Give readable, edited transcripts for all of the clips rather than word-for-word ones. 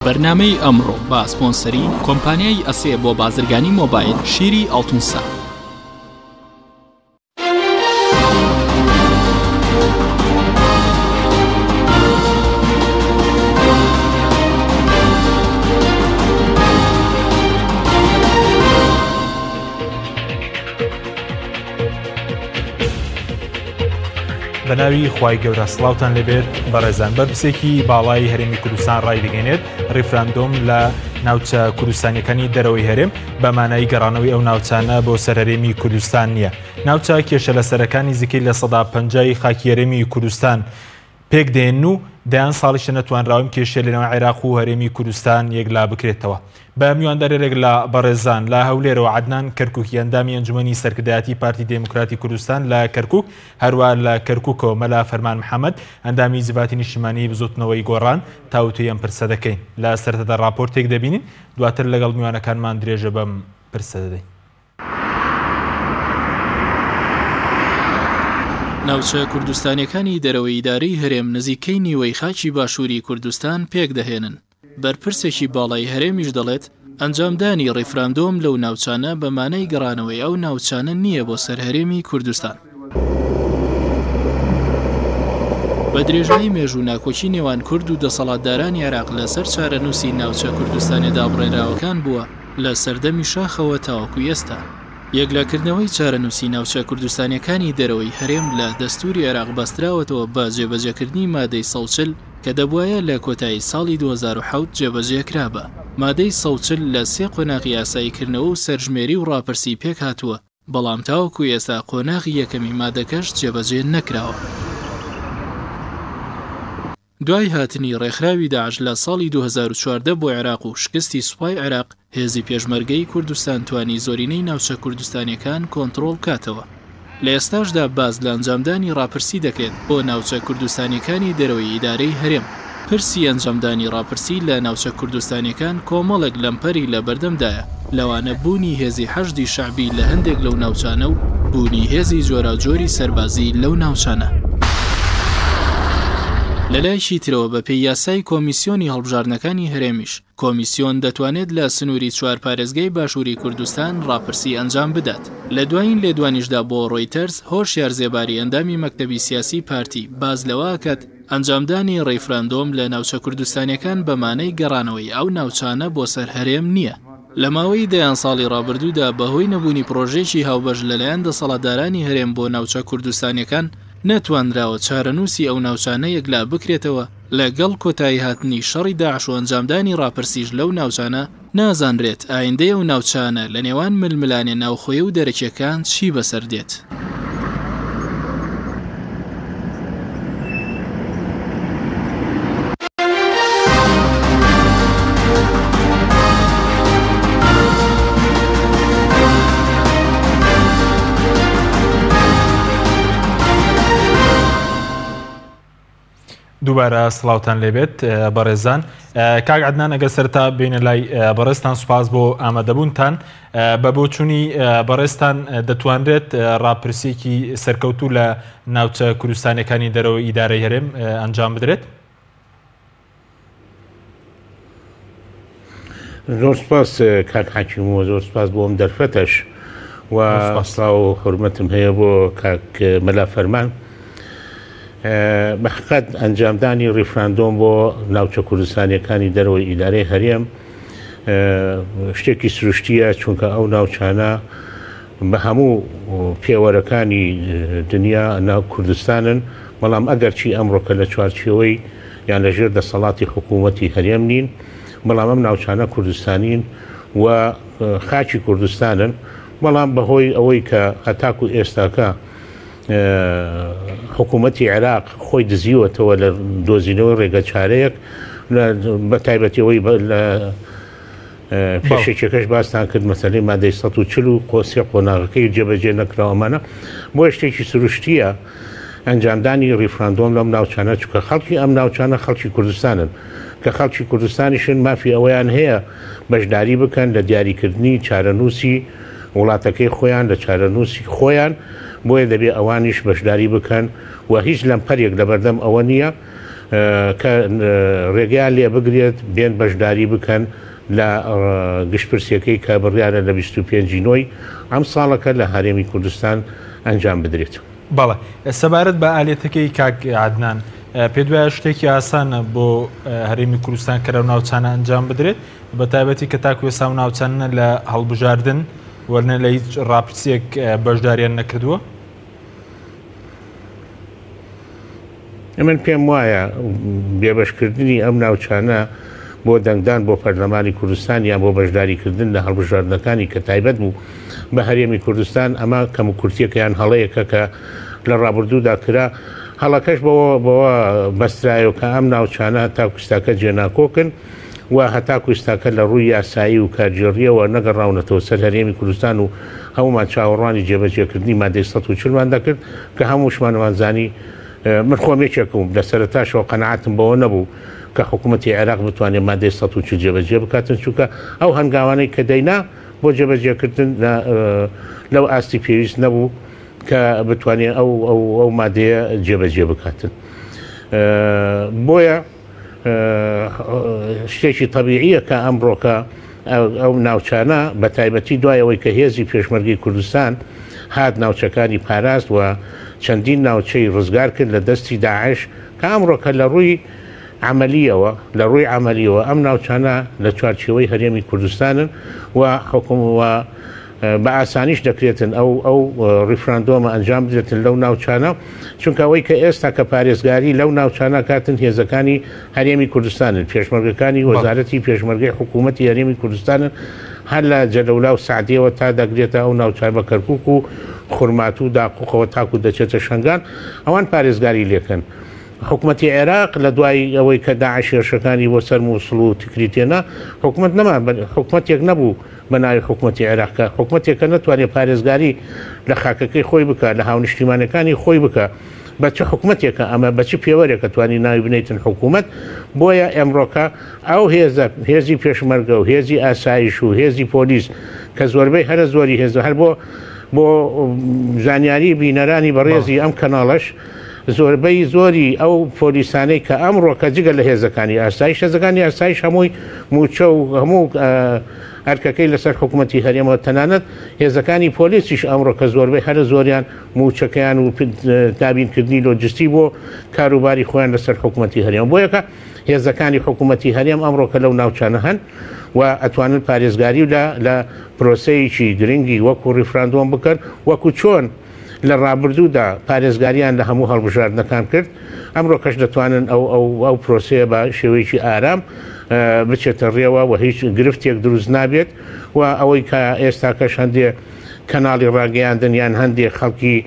بەرنامەی ئەمڕۆ با سپۆنسەری کۆمپانیای ئەسێ بۆ بازرگانی مۆبایل شیری ئەڵتونسا. بەناوی خوای گەورە سڵاوتان لەبێت بەڕێزان بەرپرسێکی باڵای هەرێمی کوردستان ڕای دەگەێنێت ڕیفراندۆم لە ناوچە کوردستانیەکانی دەرەوەی هەرێم بەمانای گەڕانەوەی ئەو ناوچانە بۆ سەرهەرێمی کوردستان نییە. ناوچە کێشە لە سەرەکانی زیکەی لە 150 خاکی هەرێمی کوردستان پێک دێن و دەیان ساڵیشە نەتوانراوم کێشە لەنەوە عێراق و هەرێمی کوردستان یەکلا بکرێتەوە. بە میواندارێک لە بەڕێزان لە هەولێرەوە عەدنان کەرکووکی ئەندامی ئەنجومەنی سەرکردایەتی پارتی دێموکراتی کوردستان لە کەرکووک، هەروە لە کەرکووکەوە مەلا فەرمان محەممەد ئەندامی زیڤاتی نیشتیمانی بزوتنەوەی گۆڕان تاوتوی ئەم پرسە دەکەین. لە سەرەتادا راپۆرتێک دەبینین، دواتر لەگەڵ میوانەکانمان درێژە بەم پرسە دەدەین. ناوچە کوردستانیەکانی دەرەوەی ئیدارەی هەرێم نزیکەی نیوەی خاکی باشووری کوردستان پێک دەهێنن. بەرپرسێکی باڵای هەرێمیش دەڵێت ئەنجامدانی ڕیفراندۆم لەو ناوچانە بەمانەی گەڕانەوەی ئەو ناوچانە نییە بۆ سەرهەرێمی کوردستان. بە درێژایی مێژوو ناکۆچی نێوان کورد و دەسەڵاتدارانی عێراق لەسەر چارەنووسی ناوچە کوردستانی دابڕێراوەکان بووە لە سەردەمی شاخەوە تاوەکو ئێستا. یەکلاکردنەوەی چارەنووسی ناوچە کوردستانیەکانی دەرەوەی هەرێم لە دەستوری عێراق بەستراوەتەوە بە جێبەجێکردنی مادەی 140 کە دەبوایە لە کۆتایی ساڵی 2007 جێبەجێکرابە. مادەی 140 لە 3 قۆناغی یاساییکردنەوە و سەرژمێری و ڕاپرسی پێک هاتووە، بەڵام تاوەکو ئێستا قۆناغی یەکەمی مادەکەش جێبەجێ نەکراوە. دوای هاتنی ڕێکخراوی داعش لە ساڵی 2014 بۆ عێراق و شکستی سوپای عێراق، هێزی پێشمەرگەی کوردستان توانی زۆرینەی ناوچە کوردستانیەکان کۆنتڕۆڵ کاتەوە. لە ئێستاشدا باز لە ئەنجامدانی ڕاپرسی دەکرێت بۆ ناوچە کوردستانیەکانی دەرەوەی ئیدارەی هەرێم. پرسی ئەنجامدانی ڕاپرسی لە ناوچە کوردستانیەکان کۆمەڵێک لەمپەری لە بەردەمدایە، لەوانە بوونی هێزی حەشدی شەعبی لە هەندێک لەو ناوچانە و بوونی هێزی جۆراوجۆری سەربازی لەو ناوچانە. لەلایشی ترەوە بە پێی یاسای کۆمیسیۆنی هەڵبژاردنەکانی هەرێمیش، کۆمیسیۆن دەتوانێت لە سنووری 4 پارێزگای باشووری کوردستان ڕاپرسی ئەنجام بدات. لە دوایین لێدوانیشدا بۆ ڕۆیتەرز هۆشیار زێباری ئەندامی مەکتەبی سیاسی پارتی باز لەوەکات ئەنجامدانی ڕیفراندۆم لە ناوچە کوردستانیەکان بەمانەی گەڕانەوەی ئەو ناوچانە بۆ سەر هەرێم نییە. لە ماوەی دەیان ساڵی ڕابردوودا بەهۆی نەبوونی پرۆژێکی هاوبەش لەلایەن دەسەڵاتدارانی هەرێم بۆ ناوچە کوردستانیەکان نەتوانراوە چارەنووسی ئەو ناوچانە یەکلا بکرێتەوە. لەگەڵ کۆتایی هاتنی شەڕی داعش و ئەنجامدانی ڕاپرسیش لەو ناوچانە نازانرێت ئایندەی ئەو ناوچانە لە نێوان ململانێ ناوخۆیە و دەرەکیەکان چی بەسەر دێت. دووبارە سڵاوتان لێبێت بەڕێزان. کاک عەدنان ئەگەر سەرتا بینە لای بەڕێستان، سوپاس بۆ ئامادەبوونتان. بە بۆچوونی بەڕێستان دەتوانرێت ڕاپرسێکی سەرکەوتوو لە ناوچە کوردستانیەکانی دەرەوە ئیدارەی هەرێم ئەنجام بدرێت؟ زۆر سپاس کاک حەکیمەوە، زۆر سپاس بۆ ئەم دەرفەتەش و سڵاو و حورمەتم هەیە بۆ کاک مەلا فەرمان. بەحقیقەت ئەنجامدانی ڕیفراندۆم بۆ ناوچە کوردستانیەکانی دەرەوەی ئیدارەی هەرێم شتێکی سروشتیە، چونکە ئەو ناوچانە بە هەموو پێوەرەکانی دنیا ناو کوردستانن، بەڵام ئەگەرچی ئەمڕۆکە لە چوارچێوەی یان لەژێر دەسەڵاتی حکوومەتی هەرێم نین، بەڵام ئەم ناوچانە کوردستانین و خاکی کوردستانن، بەڵام بەهۆی ئەوەی کە هەتاکو ئێستاکە حکوومەتی عێراق خۆی دزیوەتەوە لە دۆزینەوەی ڕێگە چارەیەک، بە تایبەتیەوەی لە پێشێکەکەش باستان کرد مەسەلەی مادەی 140 و قۆسێ قۆناغەکەی جێبەجێ نەکراوەمانە. بۆ شتێکی سروشتیە ئەنجامدانی ڕیفراندۆم لەم ناوچانە، چونکە خەڵکی ئەم ناوچانە خەڵکی کوردستانن، کە خەڵکی کوردستانیشن مافی ئەوەیان هەیە بەشداری بکەن لە دیاریکردنی چارەنووسی وڵاتەکەی خۆیان، لە چارەنووسی خۆیان، بۆیە دەبێ ئەوانیش بەشداری بکەن و هیچ لەمپەرێک لە بەردەم ئەوە نییە کە ڕێگەیان لێ بگرێت بێن بەشداری بکەن لە گشتپرسیەکەی کە بڕیارە لە 25 نۆی ئەم ساڵەکە لە هەرێمی کوردستان ئەنجام بدرێت. بەڵێ سەبارەت بە ئالێتەکەی کاک عادنان پێ دوایە شتێکی ئاسانە بۆ هەرێمی کوردستان کە لەو ناوچانە ئەنجام بدرێت بە تایبەتی کە تاکو ئێستا ناوچانە لە هەڵبژاردن وەرنە لە هیچ ڕاپرسیەک بەشداریان نەکردووە؟ من پێم وایە بێبەشکردنی ئەم ناوچانە بۆ دەنگدان بۆ پەرلەمانی کوردستان یان بۆ بەشداریکردن لە هەڵبژاردنەکانی کە تایبەت بوو بە هەرێمی کوردستان ئەمە کەم و کورتیەکەیان هەڵەیەکە کە لە ڕابردوودا کرا هەڵەکەش بەوە بەسترایەوە کە ئەم ناوچانە هەتا کوستاکە جێناکۆکن و هەتا کوستاکە لە ڕووی یاسایی و کارژێڕیەوە نەگەڕاونەتەوە سەر هەرێمی کوردستان و هەمومان چاوەڕوانی جێبەجێکردنی مادەی 140مان دەکرد کە هەمووشمانەوانزانی من خۆم یەکێکم لە سەرەتاشەوە قەنەعەتم بەوە نەبوو کە حکوومەتی عێراق بتوانێت مادەی 140 جێبەجێ بکاتن چونکە ئەو هەنگاوانەی کە دەینا بۆ جێبەجێکردن لەو ئاستی پێویست نەبوو کە بتوانێت ئەو مادەیە جێبەجێ بکاتن. بۆیە شتێکی طبیعیە کە ئەمڕۆکە ئەو ناوچانە بە تایبەتی دوایەوەی کە هێزی پێشمەرگی کوردستان هات ناوچەکانی پاراست و چەندین ناوچەی ڕزگار کرد لە دەستی داعش کە ئەمڕۆکە لە ڕووی عملیەوە ئەم ناوچانە لە چوارچێوەی هەرێمی کوردستانن و حکوومەوە بە ئاسانیش دەکرێتن ئەو ڕیفراندۆمە ئەنجام بدرێتن لەو ناوچانە چونکە ئەوەی کە ئێستا کە پارێزگاری لەو ناوچانە کاتن هێزەکانی هەرێمی کوردستانن پێشمەرگەکانی وەزارەتی پێشمەرگەی حکوومەتی هەرێمی کوردستانن هەر لە جەدەولا و سعدیەوە تا دەگرێتە ئەو ناوچان بە کەرکووک و خورمات و داقوقەوە تاکو دەچێتە شنگان ئەوان پارێزگاری لێکن. حکوومەتی عێراق لە دوای ئەوەی کە داعش هێرشەکانی بۆ سەر مووسڵ و تکریتێنە حکوومەت نەما حکوومەتێک نەبوو بە ناوی حکوومەتی عێراقکە حکوومەتێکە نەتوانێت پارێزگاری لە خاکەکەی خۆی بکە لە هاونیشتیمانەکانی خۆی بکە بە چه حکوومەتێکە ئەمە بەچی پێوەرێکە توانی ناوی بنیتن حکوومەت بۆیە ئەمڕۆکە ئەو هێزی پێشمەرگە و هێزی ئاسایش و هێزی پۆلیس کە زۆربەی هەرە زۆری هێز هەر بۆ زانیاری بینەرانی بەڕێزی ئەم کەناڵەش زۆربەی زۆری ئەو پۆلیسانەی کە ئەمڕۆکە جگە لە هێزەکانی ئاسایش هێزەکانی ئاسایش هەمووی موچە و هەموو ئەرکەکەی لەسەر حکوومەتی هەرێمەوە تەنانەت هێزەکانی پۆلیسیش ئەمڕۆکە زۆربەی هەرە زۆریان موچەکەیان و دابینکردنی لۆجستی بۆ کاروباری خۆیان لەسەر حکوومەتی هەرێم بۆ یەکە هێزەکانی حکوومەتی هەرێم ئەمڕۆکە لەو ناوچانە هەن و ئەتوانن پارێزگاری و لە پرۆسەیەکی گرنگی وەکو ڕیفراندۆم بکەن وەکو چۆن لە ڕابردوودا پارێزگاریان لە هەموو هەڵبژاردنەکان کرد ئەمڕۆ کەش دەتوانن ئەو پرۆسەیە بە شێوەیەکی ئارام بچێتە ڕێوە و هیچ گرفتێک دروست نابێت و ئەوەی کە ئێستا کەش هەندێک کەناڵی ڕاگەیاندن یان هەندێک خەڵکی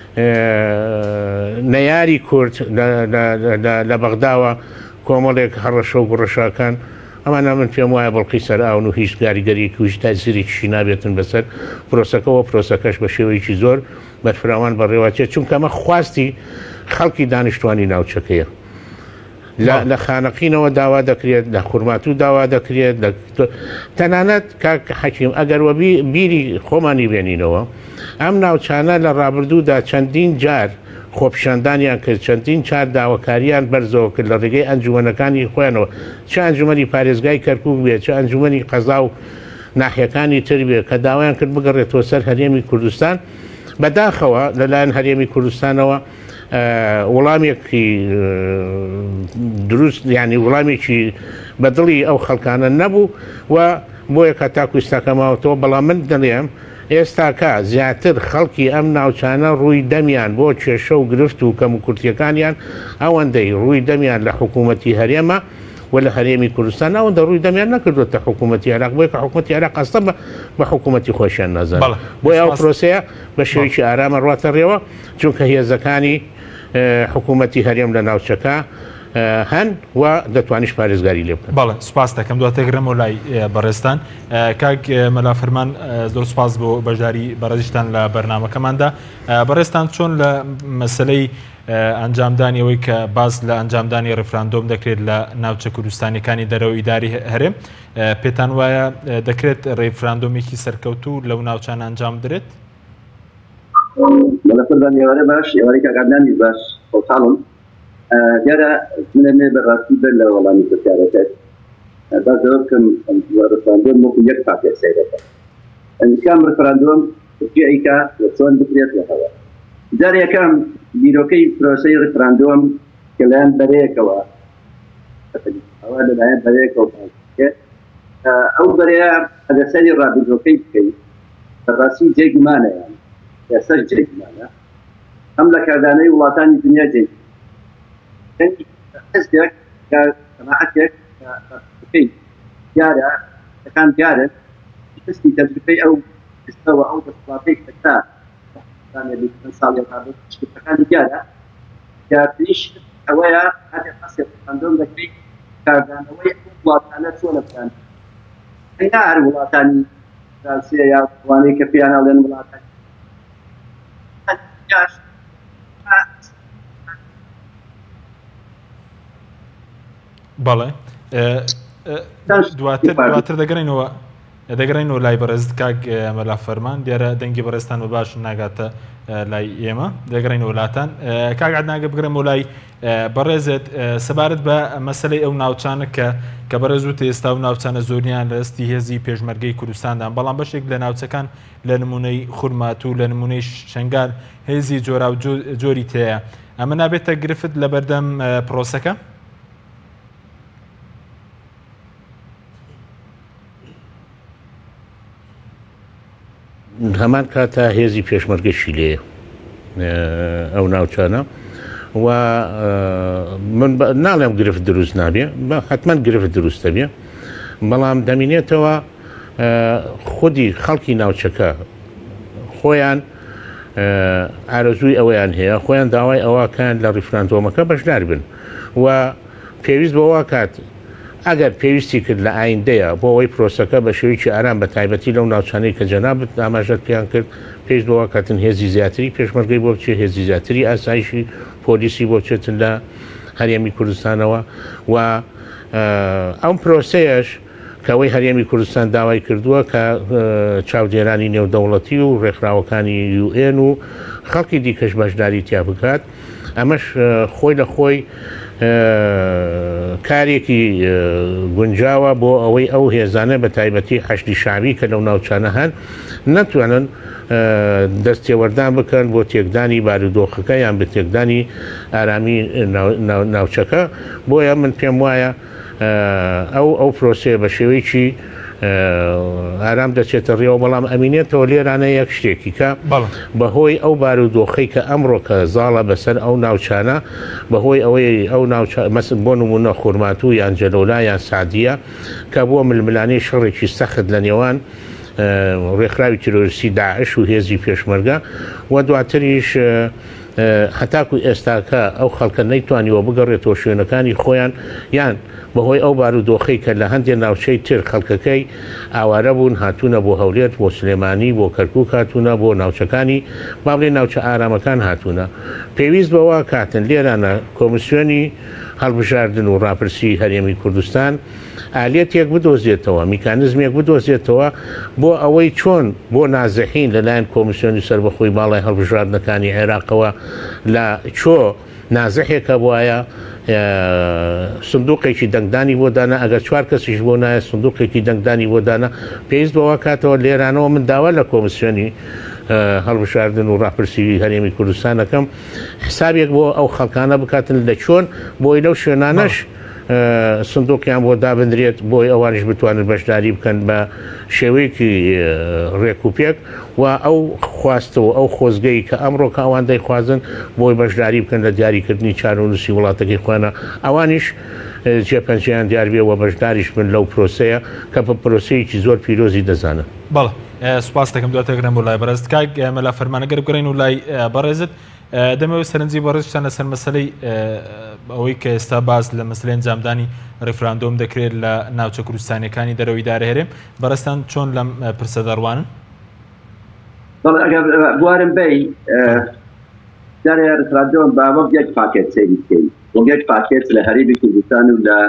نەیاری کورد لە بەغداوە کۆمەڵێک هەڕەشە و گوڕەشاکان ئەمانە من پێم وایە بەڵقی سەرئاون و هیچ کاریگەریەکی ویش تازیرێکیشی نابێتن بەسەر پرۆسەکەەوە پرۆسەکەش بە شێوەیەکی زۆر بەرفراوان بەڕێوەچێت چونکە ئەمە خواستی خەڵکی دانیشتوانی ناوچەکەیە لە خانەقینەوە داوا دەکرێت لە خورماتوو داوا دەکرێت تەنانەت کاک حەکیم ئەگەر بیری خۆمانی بێنینەوە ئەم ناوچانە لە ڕابردوودا چەندین جار خۆپیشاندانیان کرد چەندین چار داواکاریان بەرزەوە کرد لە ڕێگەی ئەنجومەنەکانی خۆیانەوە چه ئەنجومەنی پارێزگای کەرکووک بێت چه ئەنجومەنی قەزا و ناحیەکانی تر بێت کە داوایان کرد بگەڕێتەوە سەر هەرێمی کوردستان بەداخەوە لەلایەن هەرێمی کوردستانەوە وەڵامێکی دروست یعنی وەڵامێکی بەدڵی ئەو خەڵکانە نەبوو و بۆیە کە تاکو ئێستاکەماوەتەوە بەڵام من دەڵێم ئێستاکە زیاتر خەڵکی ئەم ناوچانە ڕووی دەمیان بۆ کێشە و گرفت و کەم و کورتیەکانیان ئەوەندەی ڕووی دەمیان لە حکوومەتی هەرێمە و لە هەرێمی کوردستان ئەوەندە ڕووی دەمیان نەکردوتە حکوومەتی عێراق بۆیە کە حکوومەتی عێراق قەستە بە حکوومەتی خۆشیان نەزان بۆیە ئەو پرۆسەیە بە شێوەیەکی ئارامە ڕاتە ڕێوە چونکە هێزەکانی حکوومەتی هەرێم لە ناوچەکە هەن و دەتوانیش پارێزگاری لێ بکەن. بەڵێ سوپاس دەکەم دواتەگرەمەوە لای بەڕێستان کاک مەلا فەرمان زۆر سوپاس بۆ بەشداری بەڕێزیشتان لە بەرنامەکەماندا. بەڕێستان چۆن لە مەسلەی ئەنجامدانی ئەوەی کە باز لە ئەنجامدانی ڕفراندۆم دەکرێت لە ناوچە کوردستانیەکانی دەرەوە ئیداری هەرێم پێتان وایە دەکرێت ڕێفراندۆمێکی سەرکەوتوو لەو ناوچانە ئەنجام بدرێت؟ لەپەردان ێوارە باش ێوارەی کاکاردانی باش خۆتاڵم دیارە منێ بەڕاستی بەر لە وەڵامی پرسیارەکەت بازەوە بکەم ڕفراندۆم وەکو یەک پاکێت سەیرەکە کام ڕفراندۆم جێیکا لە چۆن بکرێت لەهەوە جار یەکەم بیرۆکەی پرۆسەی ڕفراندۆم کە لایەن بەرەیەکەوە ئەوە لەلایەن بەرەیەکەوە ئەو بەرەیە ئەگەر سەری ڕابردۆکەی بکەیت بەڕاستی جێگمانەیان یاسەر جێگمانە ئەم لە کاردانەی وڵاتانی دنیا جێ حزبێک یا جەماعەتێک دیارە ئەەکان دیارە دەستی تەجروبەی ئەو ئێستاوە ئەو دەسڵاتەی کەتا ساڵی ڕابردەکانی دیارە یا پێش ئەوەیە هەر قەسێ ڕفراندۆم دەکرێت کاردانەوەی وڵاتانە چۆنە بکەن هەیە هەر وڵاتانی فرانسیە یا وانەی کە پێیان هەڵێن وڵاتانی بەڵێ دواتر دەگەڕێنەوە لای بەڕێزت کاک مەلا فەرمان دیارە دەنگی بەڕێستان بە باش ناگاتە لای ئێمە دەگەڕێنەوە وڵاتان کاک عەدنان بگرێمەوە لای بەڕێزت سەبارەت بە مەسەلەی ئەو ناوچانە کە بەڕێز وتە ئێستا و ناوچانە زۆریان لە دەستی هێزی پێشمەرگەی کوردستاندان بەڵام بەشێک لە ناوچەکان لە نمونەی خورمات و لە نمونەی شنگال هێزی جۆرا و جۆری تەیە ئەمە نابێتە گرفت لە بەردەم پرۆسەکە؟ هەمان کاتە هێزی پێشمەرگەشی لێ ئەو ناوچانە و من ناڵێم گرفت دروست نابێ حتمما گرفت دروستە بێ بەڵام دەمینێتەوە خودی خەڵکی ناوچەکە خۆیان ئارەزووی ئەوەیان هەیە خۆیان داوای ئەوەکان لە ڕیفراندۆمەکە بەشدار بن و پێویست بەوە کات ئەگەر پێویستی کرد لە ئایندەیە بۆ ئەوەی پرۆسەکە بە شێوەیەکی ئارام بە تایبەتی لەو ناوچانەی کە جەنابەت ئاماژەت پێیان کرد پێش بەوە کاتن هێزی زیاتری پێشمەرگەی بۆ بچێت هێزی زیاتری ئاسایشی پۆلیسی بۆ بچێتن لە هەرێمی کوردستانەوە و ئەم پرۆسەیەش کەوەی هەرێمی کوردستان داوای کردووە کە چاودێرانی نێودەوڵەتی و ڕێکخراوەکانی UN و خەڵکی دیکەش بەشداری تیا بکات ئەمەش خۆی لە خۆی کارێکی گونجاوە بۆ ئەوەی ئەو هێزانە بە تایبەتی حەشدی شعبی کە لەو ناوچانە هەن نەتوانن دەستێوەردان بکەن بۆ تێکدانی بارودۆخەکە یان بە تێکدانی ئارامی ناوچەکە بۆیە من پێم وایە ئەو پرۆسەیە بە شێوەیەکی ئارام دەچێتە ڕێوە بەڵام ئەمینێتەوە لێرانە یەک شتێکی کە بەهۆی ئەو بارودۆخەی کە ئەمڕۆکە زاڵە بەسەر ئەو ناوچانە بەهۆی ئەوەی ئەو بۆ نمونە خورمات و یان جەلەولا یان سعدیە کە بووە ململانەی شەڕێکی سەخت لە نێوان ڕێکخراوی تیرۆریستی داعش و هێزی پێشمەرگە و دواتریش هەتاکو ئێستاکە ئەو خەڵکە نەیتوانیوە بگەڕێتەوە شوێنەکانی خۆیان یان بەهۆی ئەو بارودۆخەی کە لە هەندێک ناوچەی تر خەڵکەکەی ئاوارە بوون هاتوونە بۆ هەولێر بۆ سلێمانی بۆ کەرکووک هاتوونە بۆ ناوچەکانی با بڵێ ناوچە ئارامەکان هاتوونە پێویست بەوە کاتن لێرانە کۆمیسیۆنی هەڵبژاردن و ڕاپرسی هەرێمی کوردستان ئالێتێک بدۆزێتەوە میکانیزمێک بدۆزێتەوە بۆ ئەوەی چۆن بۆ نازەحین لەلایەن کۆمیسیۆنی سەربەخۆی باڵای هەڵبژاردنەکانی عێراقەوە لە چۆ نازەحێکە وایە سندوقێکی دەنگدانی بۆ دانا ئەگەر چوار کەسیش بۆ نایە سندوقێکی دەنگدانی بۆ دانا پێویست بەوە کاتەوە لێرانەوە من داوا لە کۆمیسیۆنی هەڵبژاردن و ڕاپرسی هەرێمی کوردستانەکەم حسابێک بۆ ئەو خەڵکانە بکاتن لە چۆن بۆی لەو شوێنانەش سندوقیان بۆ دابدرێت بۆی ئەوانش بتوانن بەشداری بکەن بە شێوەیەکی ڕێکوپێک و ئەو خواستەوە ئەو خۆزگەی کە ئەمڕۆ کە ئەوان دەیخوازن بۆی بەشداری بکەن لە دیاریکردنی چارەنووسی وڵاتەکەی خوانە ئەوانیش جێپەنجیان دیاربێەوە بەشداریش من لەو پرۆسەیە کە بە پرۆسەیەکی زۆر پیرۆزی دەزانن. بەڵێ سوپاس دەکەم دواتەگرم بۆ لای بەڕێزت کاک مەلا فەرمانەگەر بگەڕێن و لای بەڕێزت دەمەوێت سەرنجی بەڕێزتان لەسەر مەسەلەی ئەوەی کە ئێستا باز لە مەسلەی ئەنجامدانی ڕیفراندۆم دەکرێت لە ناوچە کوردستانیەکانی دەرەوەی دارە هەرێم بەڕێستان چۆن لەم پرسە دەڕوانن؟ ئەگەر بوارم بێ دارێ ڕیفراندۆم با وەک یەک پاکێت سەیری بکەین وەک یەک پاکێت لە هەرێمی کوردستان و لە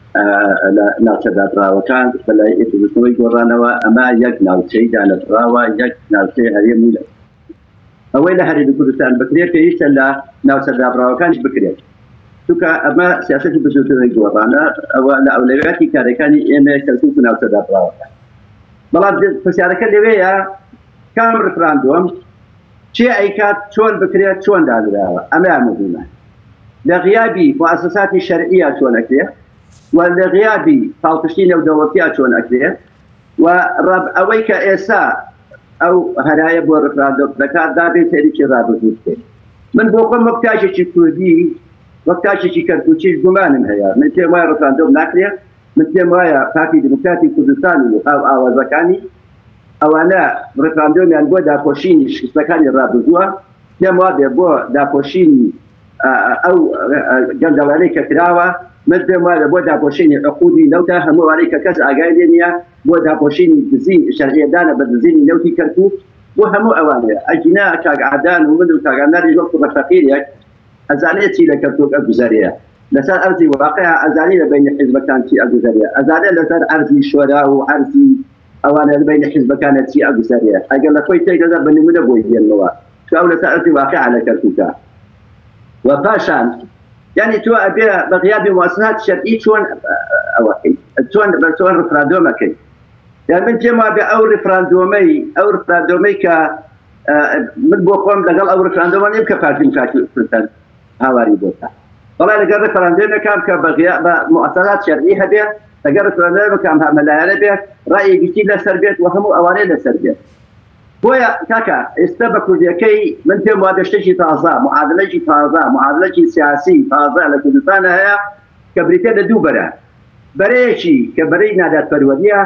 ناوچە دادراوەکان بەلای ئێتوزنەوەی گۆڕانەوە ئەمە یەک ناوچەی دانەدراوە یەک ناوچەی هەرێمی لە ئەوەی لە هەرێمی کوردستان بکرێت پێویستە لە ناوچە دابراوەکانیش بکرێت چونکە ئەمە سیاسەتی بزوتنەوەی گۆڕانە ئەوە لە ئەولویاتی کارەکانی ئێمە کەلتوت ناوچەدابراوەکە بەڵام پرسیارەکە لەوەیە کام ڕفراندۆم چێ ئەیکات چۆن بکرێت چۆن دانراوە ئەمەیان مهمە لە غیابی مؤسساتی شەرعیە چۆن ئەکرێت و لە غیابی پاڵپشتی نێودەوڵەتیە چۆن ئەکرێت و ئەوەی کە ئێستا ئەو هەرایە بۆ ڕفراندۆم دەکات دابێت هێرشی ڕابردوو بکەیت من بۆ خۆم وەک کاژێکی کوردی وەک کاژێکی کەرکووچیش گومانم هەیە من پێم وایە ڕفراندۆم ناکرێت من پێم وایە پارتی دموکراتی کوردستان و ئاوازەکانی ئەوانە ڕفراندۆمیان بۆ داپۆشینی شکستەکانی ڕابردووە پێم وابێ بۆ داپۆشینی ئەو گەندەڵانەی کە کراوە من پێم وایە بۆ داپۆشینی عقودی نەوتە هەمووانەی کە کەس ئاگای لێ نییە بۆ داپۆشینی دزین شەرعیەدانە بە دزینی نەوتی کەرکووک بۆ هەموو ئەوانەیە ئەجینا کاک عادان و من و کاگاناری وەکو بەفەقیرێک ئەزانێت چی لە کەرکووک ئەگوزارەیە لەسەر ئەرزی واقعە ئەزانی لە بین حیزبەکان چی ئەگوزارەیە ئەزانێت لەسەر ئەرزی شۆرا و ئەرزی ئەوانە لە بین حیزبەکانە چی ئەگوزارەیە ئەگەر لە خۆی تێکدەدا بە نمونە بۆی دێنەوە ئەو لەسەر ئەرزی واقعە لە کەرکووکە و پاشان يعني تو أبي بغياب مؤسسات شرعية شون شون رفراندوم كي يعني من جمع بأو رفراندومي ك من بوقهم لقال أو رفراندوم يبقى فاتين فاتين هواري بوتا والله لقال رفراندوم كان كبغياب مؤسسات شرعية هبه لقال رفراندوم كان ملايين به رأي جديد لسربيت وهم أواني لسربيت بويا كاكا استبقوا ذكي من تم وادشتي تازا معادلة سياسي تازا لكردستان هي كبريتين دوبرة بريشي كبري نادات برودية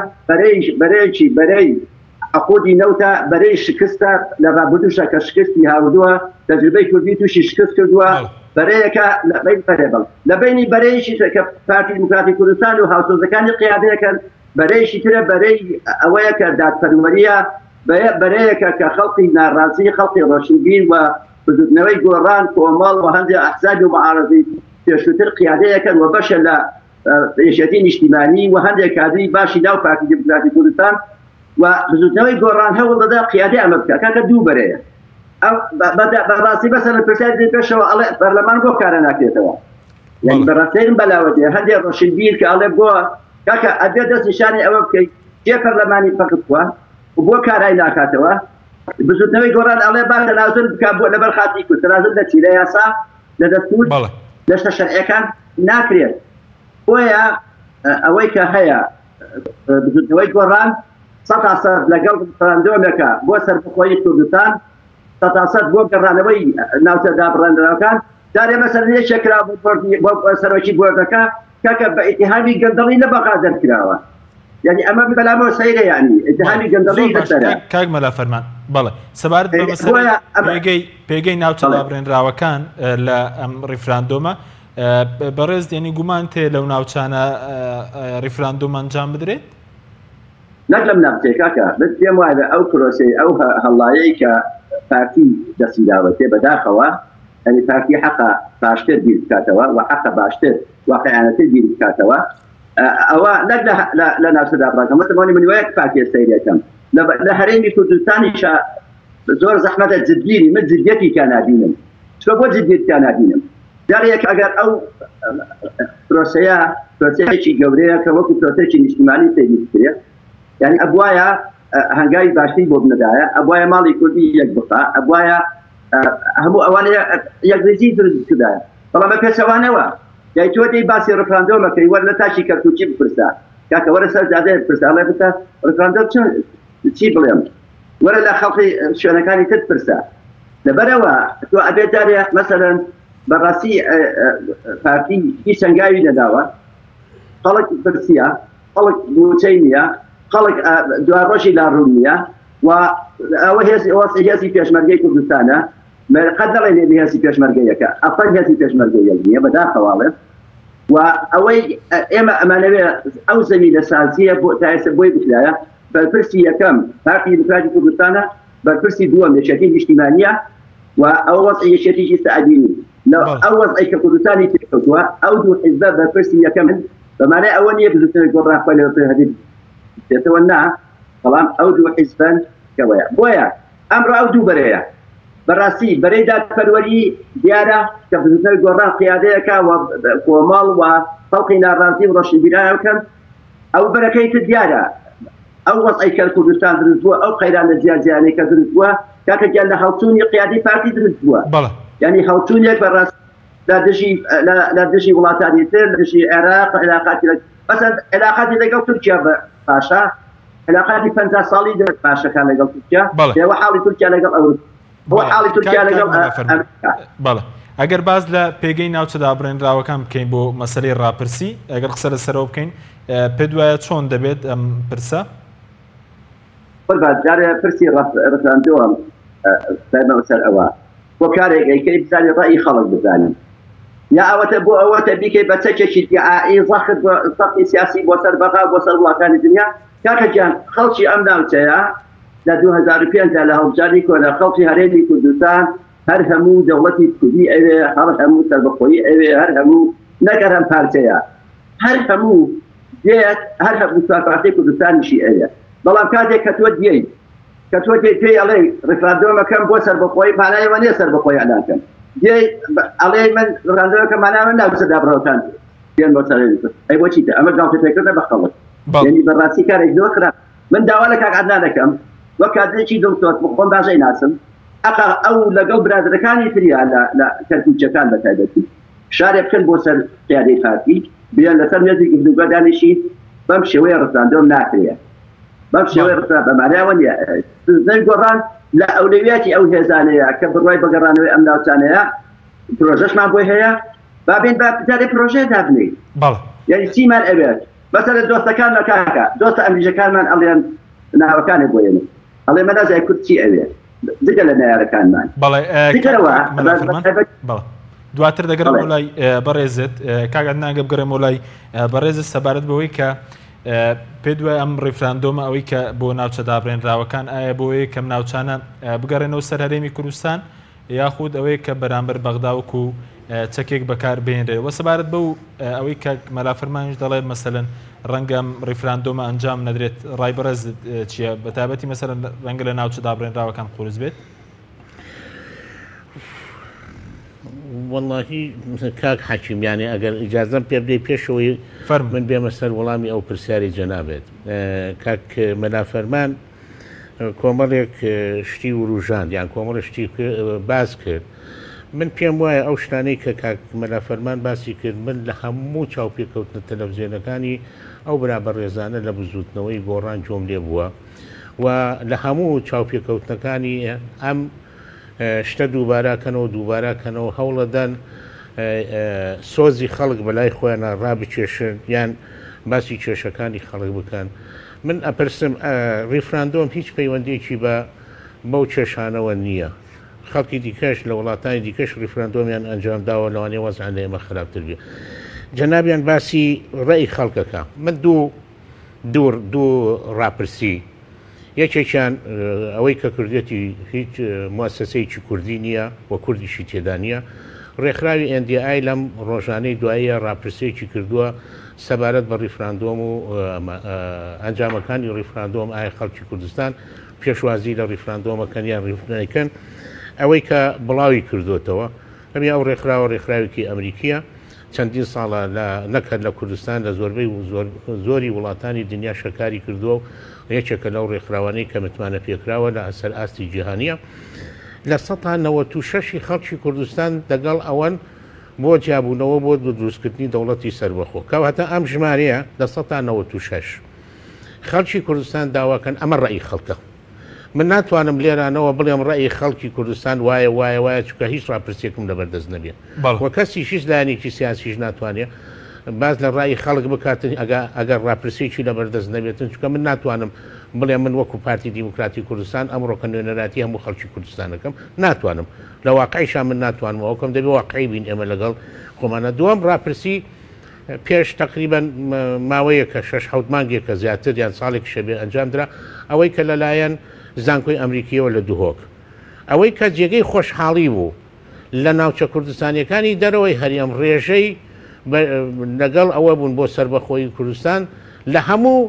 بري عقودي نوتا بري شكستا لغابدوشا كشكستي هاودوها تجربة كرديتوشي شكست كردوها بريكا لبين فريبل لبيني بريشي كبارتي ديمقراطي كردستان وهاوسو زكاني قيادية كان بريشي ترى بري أويك دات برودية بريكا كخلقي ناراضي خلقي راشدين وبزودنوي جوران كومال وهندي احزاب ومعارضي في شتر قياديه كان وبشل يشتين اجتماعي وهندي كادي باشي داو بارتي ديمقراطي كردستان وبزودنوي جوران هو ضد قياديه امريكا كان دو بريه او بدا براسي مثلا البرسيد بشو على برلمان بو كارنا كيتوا يعني براسين بلاوتي هندي راشدين كاله بو كاكا ادرس نشاني او كي جي برلماني فقط وبو كاراي ناكاتوا بزودنوي جوران على بعض تنازل كابو لبرخاتي كنت تنازل ده لا ياسا لدستور ليش الشرعيه كان ناكريت ويا اويكا هيا بزودنوي جوران سطاسر لقلب فرندومكا بو سر بخوي كردستان سطاسر بو قرانوي ناوتا دابران كان داري مثلا ليش شكرا بو سروشي بوردكا كاكا باتهامي قندلي لبقى ذكراوا يعني أما بكلامه سيرة يعني اتهامي قندلي كتير كاج ملا فرمان بالله سبارت بمسألة بيجي ناوت لابرين راوكان لأم ريفراندوما برز يعني قمان تي لو ناوتشانا ريفراندوم أنجام بدريت نقلم نبتي كاكا بس يوم هذا أو كروسي أو هاللايك فاكي دسيلاوتي بداخوا يعني فاكي حقا باشتر دير كاتوا وحقا باشتر واقعنا تدير كاتوا أو لا نفس الأبراج مثلا من وياك فاكر سيرة كم لا هرمي كردستاني شا زور زحمة الزديري من زديتي كان دينم شو بو زديت كان دينم داريك أجر أو روسيا شيء جوريا كوكو روسيا شيء اجتماعي سيرة يعني أبوايا هنجاي باشتي بوبنا دايا أبوايا مالي كردي يجبقى أبوايا هم أواني يجريزي كذا طبعا ما كسوانوا يعني توتي باسي رفراندوم كي ولا تاشي كركوشي بفرسا كاكا ولا سجادة بفرسا الله بتا رفراندوم شو تشي بليم ولا لا خلقي شو أنا كاني تدفرسا لبروا تو أبي داريا مثلا براسي فارتي في شنغاي نداوا خلق برسيا خلق بوتينيا خلق دواروشي لاروميا وهي في أشمرجي كردستانا ما قدر اللي هي سيبيش مرجية أفضل هي سيبيش مرجية اللي هي بدأ خوالف وأوي إما أمانة أو زميلة سازية بوتايس بوي بكلايا بالفرسي كم بارتي ديمقراطي كردستان بالفرسي دوام لشتين اجتماعية وأو وضعية شتيج استعديني لو أو وضعية كردستاني تحكوا أو دو حزب بالفرسي كم فمعنى أولية بزوجين الجبرة قالوا في هذه تتونع طبعا أو دو حزبان كويا بويا أمر أو دو بريا بەڕاستی بەرەی دادپەروەری دیارە کە بزنەوەی گۆڕان قیادەیەەکە کۆمەڵ و خەڵقی ناڕازی و ڕۆشنبیران بکەن ئەو بەرەکەی تر دیارە ئەو وەزعی کە کوردستان دروست بووە ئەو قەیرانە جیاجیانەی کە دروست بووە کاکەگیان لە هەڵچوونی قیادی پارتی دروست بووە یعنی هەڵچوونێک بەڕاست لە دژی وڵاتانی تر لە دژی عێراق عێلاقاتی لەگەڵ تورکیا بە پاشا عێلاقاتی 50 ساڵی پاشەکان لەگەڵ تورکیا ئێوە حاڵی تورکیا لەگەڵ ئەوروپا حاڵی تورکیا لەگەڵ ئەمریکا. بەڵێ ئەگەر باز لە پێگەی ناوچەدا بڕێنراوەکان بکەین بۆ مەسەلەی ڕاپرسی ئەگەر قسە لەسەرەوە بکەین پێ دوایە چۆن دەبێت ئەم پرسە؟ جارێ پرسی ڕفراندۆم سەر ئەوە بۆ کارێک ئەیکەی بزانێت ڕای خەڵک بزانین یا ئەوەتە بۆ ئەوەتە بیکەی بە چەکێکی دیعایی زەخت سەقی سیاسی بۆ سەر بەغا بۆ سەر وڵاتانی دنیا کاکەگیان خەڵکی ئەم ناوچەیە لە 2005 لە هەڵبژاری کۆنا خەڵکی هەرێمی کوردستان هەر هەموو دەوڵەتی کوردی ئەوێ هەر هەموو سەربەخۆیی ئەوێ هەر هەموو نەگەر هەم پارچەیە هەر هەموو دێت هەر هەموو پارتەی کوردستانیشی ئەوێ بەڵام کاتێک کە تۆ دیەی کە تۆ پێی ئەڵێ ڕفراندۆمەکەم بۆ سەربەخۆیی مانایەوە نیە سەربەخۆی ئەلانکەن دیەی ئەڵێ من ڕفراندۆمەکە ماناوە ناوچە دابڕەوەکان پێن بۆ سەر ئەی بۆچی ئەمە گاڵتەپێکردە بە خەڵک یعنی بەڕاستی کارێک زۆر خراپ من داوا لە کاک عەدنان دەکەم وەک کاتێکی دڵسۆز خۆم باشەی ناسم ئەو لەگەڵ برادەکانی تریا لە کەرکوچەکان بە تایبەتی شارێ بکەن بۆ سەر قیادەی پارتی بیان لەسەر مێزی گفتوگۆ دانیشین بەم شێوەیە ڕفراندۆم ناکرێت بەم شێوەیە ڕفراندۆم بەمانایەوە نیە زەنگ گۆڕان لە ئەولویەتی ئەو هێزانەیە کە بڕوای بەگەڕانەوەی ئەم ناوچانەیە پرۆژەشمان بۆی هەیە بابێن بە پزارەی پرۆژێ دابنێ یعنی چیمان ئەوێت بەسەر دۆستەکان لە کاکە دۆستە ئەمریکەکانمان ئەڵێن ناوەکانێ بۆێنن ئەڵێ مەنازای کورد چی ئەوێت دگە لە نارەکانمان دواتر دەگەڕم وڵای بەڕێزت کاگات ناگە بگەڕێم وڵای بەڕێزت سەبارەت بەوەی کە پێ دوای ئەم ڕیفراندۆمە ئەوەی کە بۆ ناوچە دابڕێنراوەکان ئایا بۆیە کەم ناوچانە بگەڕێنەوە سەر هەرێمی کوردستان یاخود ئەوەی کە بەرامبەر بەغداوەک و چەکێک بەکار بێنرێەوە سەبارەت بەو ئەوەی کە مەلافەرمانیش دەڵێ مەسەلەن ڕەنگەم ڕیفراندۆمە ئەنجام نەدرێت ڕای بەڕێز چییە بەتابەتی مەسەلەن ڕەنگە لە ناوچە دابڕێنراوەکان قورس بێت؟ واللهی کاک حەکیمیانێ ئەگەر ئیجازەم پێ بدەی پێشەوەی من بێمە سەر وەڵامی ئەو پرسیاری جەنابێت کاک مەلافەرمان کۆمەڵێک شتی وروژاند یان کۆمەڵی شتی باز کرد من پێم وایە ئەو شتانەی کە کاک مەلافەرمان باسی کرد من لە هەموو چاوپێکەوتنە تەلەڤیزیۆنەکانی ئەو بەرابەڕێزانە لە بزوتنەوەی گۆڕان جۆم لێ بووە و لە هەموو چاوپێکەوتنەکانی ئەم شتە دووبارەکەنەوە هەوڵەدان سۆزی خەڵک بەلای خۆیانە ڕابچێشن یان باسی کێشەکانی خەڵک بکەن من ئەپرسم ڕیفراندۆم هیچ پەیوەندێکی بە بەو کێشانەوە نییە خەڵکی دیکەش لە وڵاتانی دیکەش ڕیفراندۆمیان ئەنجام داوە لەوانێ وەزعان لە ئێمە خراپتر بێ جەنابیان باسی ڕێی خەڵکەکە من دوو ڕاپرسی یەکێکیان ئەوەی کە کوردێتی هیچ موسسەسەیەکی کوردی نییە و کوردیشی تێدا نییە ڕێکخراوی NDI لەم ڕۆژانەی دواییە ڕاپرسەیەکی کردووە سەبارەت بە ڕیفراندۆم و ئەنجامەکانی ڕیفراندۆم ئایا خەڵکی کوردستان پێشوازی لە ڕیفراندۆمەکەن یان ڕیفراندۆمەکەن ئەوەی کە بڵاوی کردوتەوە ئەمی ئەو ڕێکخراوێکی ئەمریکیە چەندین ساڵە نەکرد لە کوردستان لە زۆربەی زۆری وڵاتانی دنیا شەکاری کردووە و یەکێکە لەو ڕێکخراوانەی کە متمانە پێکراوە لە ئەسەر ئاستی جیهانیە لە 1996 خەڵکی کوردستان دەگەڵ ئەوەن بۆ جیابوونەوە بۆ دروستکردنی دەوڵەتی سەربەخۆ کەواتە ئەم ژمارەیە لە 1996 خەڵکی کوردستان داواکەن ئەمە ڕێی خەڵکە من ناتوانم لێرانەوە بڵێم ڕێی خەڵکی کوردستان وایە چکە هیچ ڕاپرسێکم لەبەردەست نەبێ وە کەسی هیچ لایەنێکی سیاسیش ناتوانێت باز لە ڕای خەڵک بکاتن ئەگەر ڕاپرسێکی لەبەردەست نەبێتن چکە من ناتوانم بڵێ من وەکو پارتی دیموکراتی کوردستان ئەمڕۆکە نوێنەراتی هەموو خەڵکی کوردستانەکەم ناتوانم لە واقعیشان من ناتوانمەوەکەم دەبێ واقعی بین ئێمە لەگەڵ خۆمانە دووەم ڕاپرسی پێش تقریبا ماوەیەکە 6-7 مانگێکە زیاتر یان ساڵێک شەبێ ئەنجامدرا ئەوەی کە لەلایەن زانکۆی ئەمریکیەوە لە دوهۆک ئەوەی کە جێگەی خۆشحاڵی بوو لە ناوچە کوردستانیەکانی دەرەوەی هەریەم ڕێژەی لەگەڵ ئەوە بوون بۆ سەربەخۆی کوردستان لە هەموو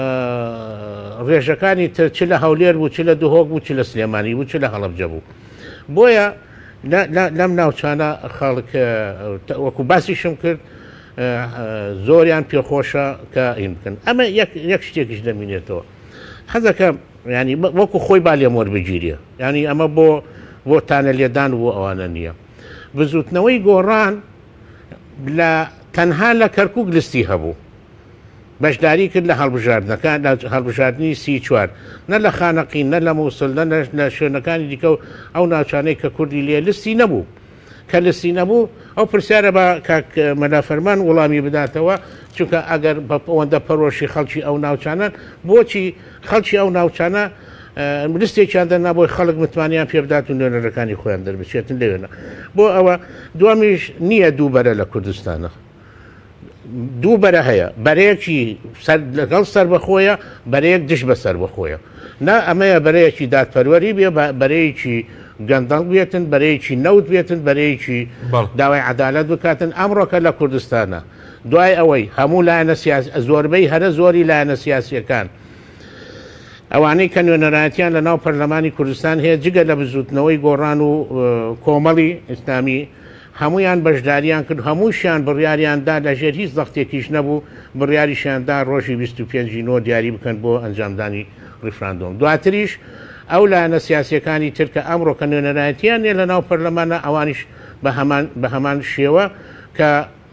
ڕێژەکانی تر چ لە هەولێر بوو چ لە دوهۆک بوو چ لە سلێمانی بوو چ لە هەڵەبجە بوو بۆیە لەم ناوچانە خەڵک وەکو باسیشم کرد زۆریان پێخۆشە کە ئین بکەن ئەمە یەک شتێکیش دەمینێتەوە حەزەکەم ینی وەکو خۆی با لێم وەربگیریە ینی ئەمە بۆ تانە لێدان بۆ ئەوانە نییە بزوتنەوەی گۆڕان لە تەنها لە کەرکووک لستی هەبوو بەشداری کرد لە هەڵبژاردنەکان هەڵبژاردننی سی چوار نە لە خانەقین نە لە مووسڵ لە شوێنەکانی دیکە و ئەو ناوچانەی کە کوردی لێ لستی نەبوو کە لستی نەبوو ئەو پرسیارە بە کاک مەلافەرمان وەڵامی بداتەوە چونکە ئەگەر بە ئەوەندە پەرۆشی خەڵکی ئەو ناوچانە بۆچی خەڵکی ئەو ناوچانە لستێکیان دەنا بۆی خەڵک متمانیان پێ بدات و نوێنەرەکانی خۆیان دەربچێتن لەوێنە بۆ ئەوە دومیش نییە دووبەرە لە کوردستانە دووبەرە هەیە بەرەیەکی لەگەڵ سەر بەخۆیە بەرەیەک دش بە سەر بەخۆیە نا ئەمەیە بەرەیەکی دادپەروەری بێ بەرەیەکی گەندەڵ بێتن بەرەیەکی نەوت بێتن بەرەیەکی داوای عەدالەت بکاتن ئەمڕۆکە لە کوردستانە دوای ئەوەی هەموو لایەنە زۆربەی هەرە زۆری لایەنە سیاسیەکان ئەوانەی کە نوێنەرایەتیان لە ناو پەرلەمانی کوردستان هەیە جگە لە بزوتنەوەی گۆڕان و کۆمەڵی ئیسلامی هەمویان بەشداریان کرد هەمووشیان بڕیاریاندا لەژێر هیچ دەختێکیش نەبوو بڕیاریشیاندا ڕۆژی 25 دیاری بکەن بۆ ئەنجامدانی ڕیفراندۆم دواتریش ئەو لایەنە سیاسیەکانی تر کە ئەمڕۆ کە نوێنەرایەتیان نێ لە ناو پەرلەمانە ئەوانیش بە هەمان شێوە کە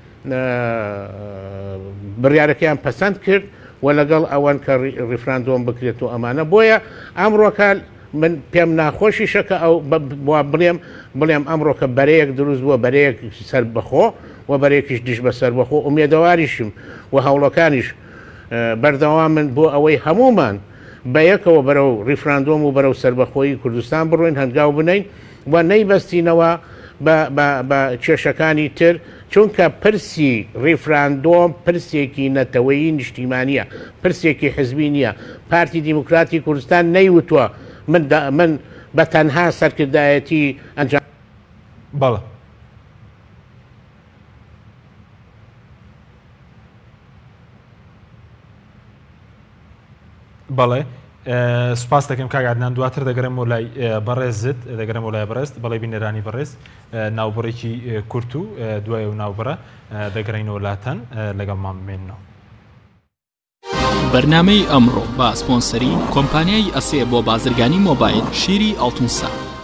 بڕیارەکەیان پەسەند کرد و لەگەڵ ئەوان کە ڕیفراندۆم بکرێت و ئەمانە بۆیە ئەمڕۆکە من پێم ناخۆشیشە کە ئەو بڵێم ئەمڕۆکە بەرەیەک دروست بووە بەرەیەک سەر بەخۆ و بەرەیەکیش دیش بە سەر بەخۆ ئومێدەواریشم و هەوڵەکانیش بەردەوام من بۆ ئەوەی هەمومان بە یەکەوە بەرەو ڕیفراندۆم و بەرەو سەربەخۆیی کوردستان بڕۆین هەنگاو بنین و نەیبەستینەوە بە کێشەکانی تر چونکە پرسی ڕیفراندۆم پرسێکی نەتەوەیی نیشتیمانیە پرسێکی حزبی نییە پارتی دیموکراتی کوردستان نەیوتووە من بە تەنها سەرکردایەتی ئەنجام بەڵێ بەڵێ سوپاس دەکەم کاگادنان دواتر دەگەرم و لای بەڕێزت دەگەرم و لای بەڕێست بەڵێ بینەرانی بەڕێز ناوبڕێکی کورت و دوای و ناوبڕە دەگەڕینەوە لاتەن لەگەڵمان بمێنەوە بەرنامەی ئەمڕۆ بە سپۆنسەری کۆمپانیای ئەسێ بۆ بازرگانی مۆبایل شیری ئەڵتونسا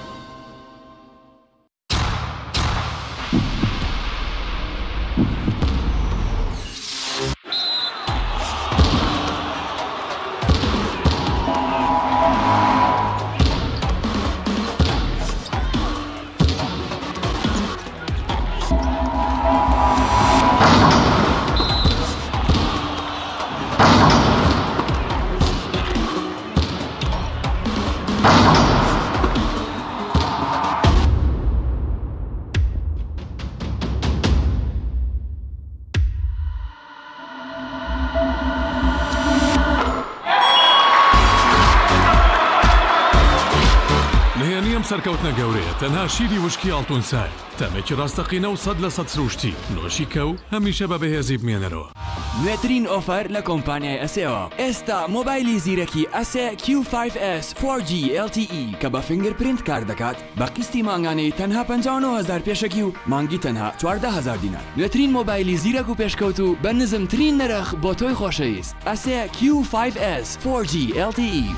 سەرکەوتنە گەورەیە تەنها شیری وشکی ئەڵتونسای تەمێکی ڕاستەقینە و 100% سروشتی نۆشی کە و هەمیشە بە بەهێزی بمێنەرەوە نوێترین ئۆفەر لە کۆمپانیای ئەسێەوە ئێستا مۆبایلی زیرەکی ئەسێ Q5S 4G LTE کە بە فینگرپرینت کار دەکات بە قستی مانگانەی تەنها 59,000 پێشەکی و مانگی تەنها 14,000 دینار نوێترین مۆبایلی زیرەک و پێشکەوت و بە نزمترین نرخ بۆ تۆی خۆشەویست ئەسێ Q5S 4G LTE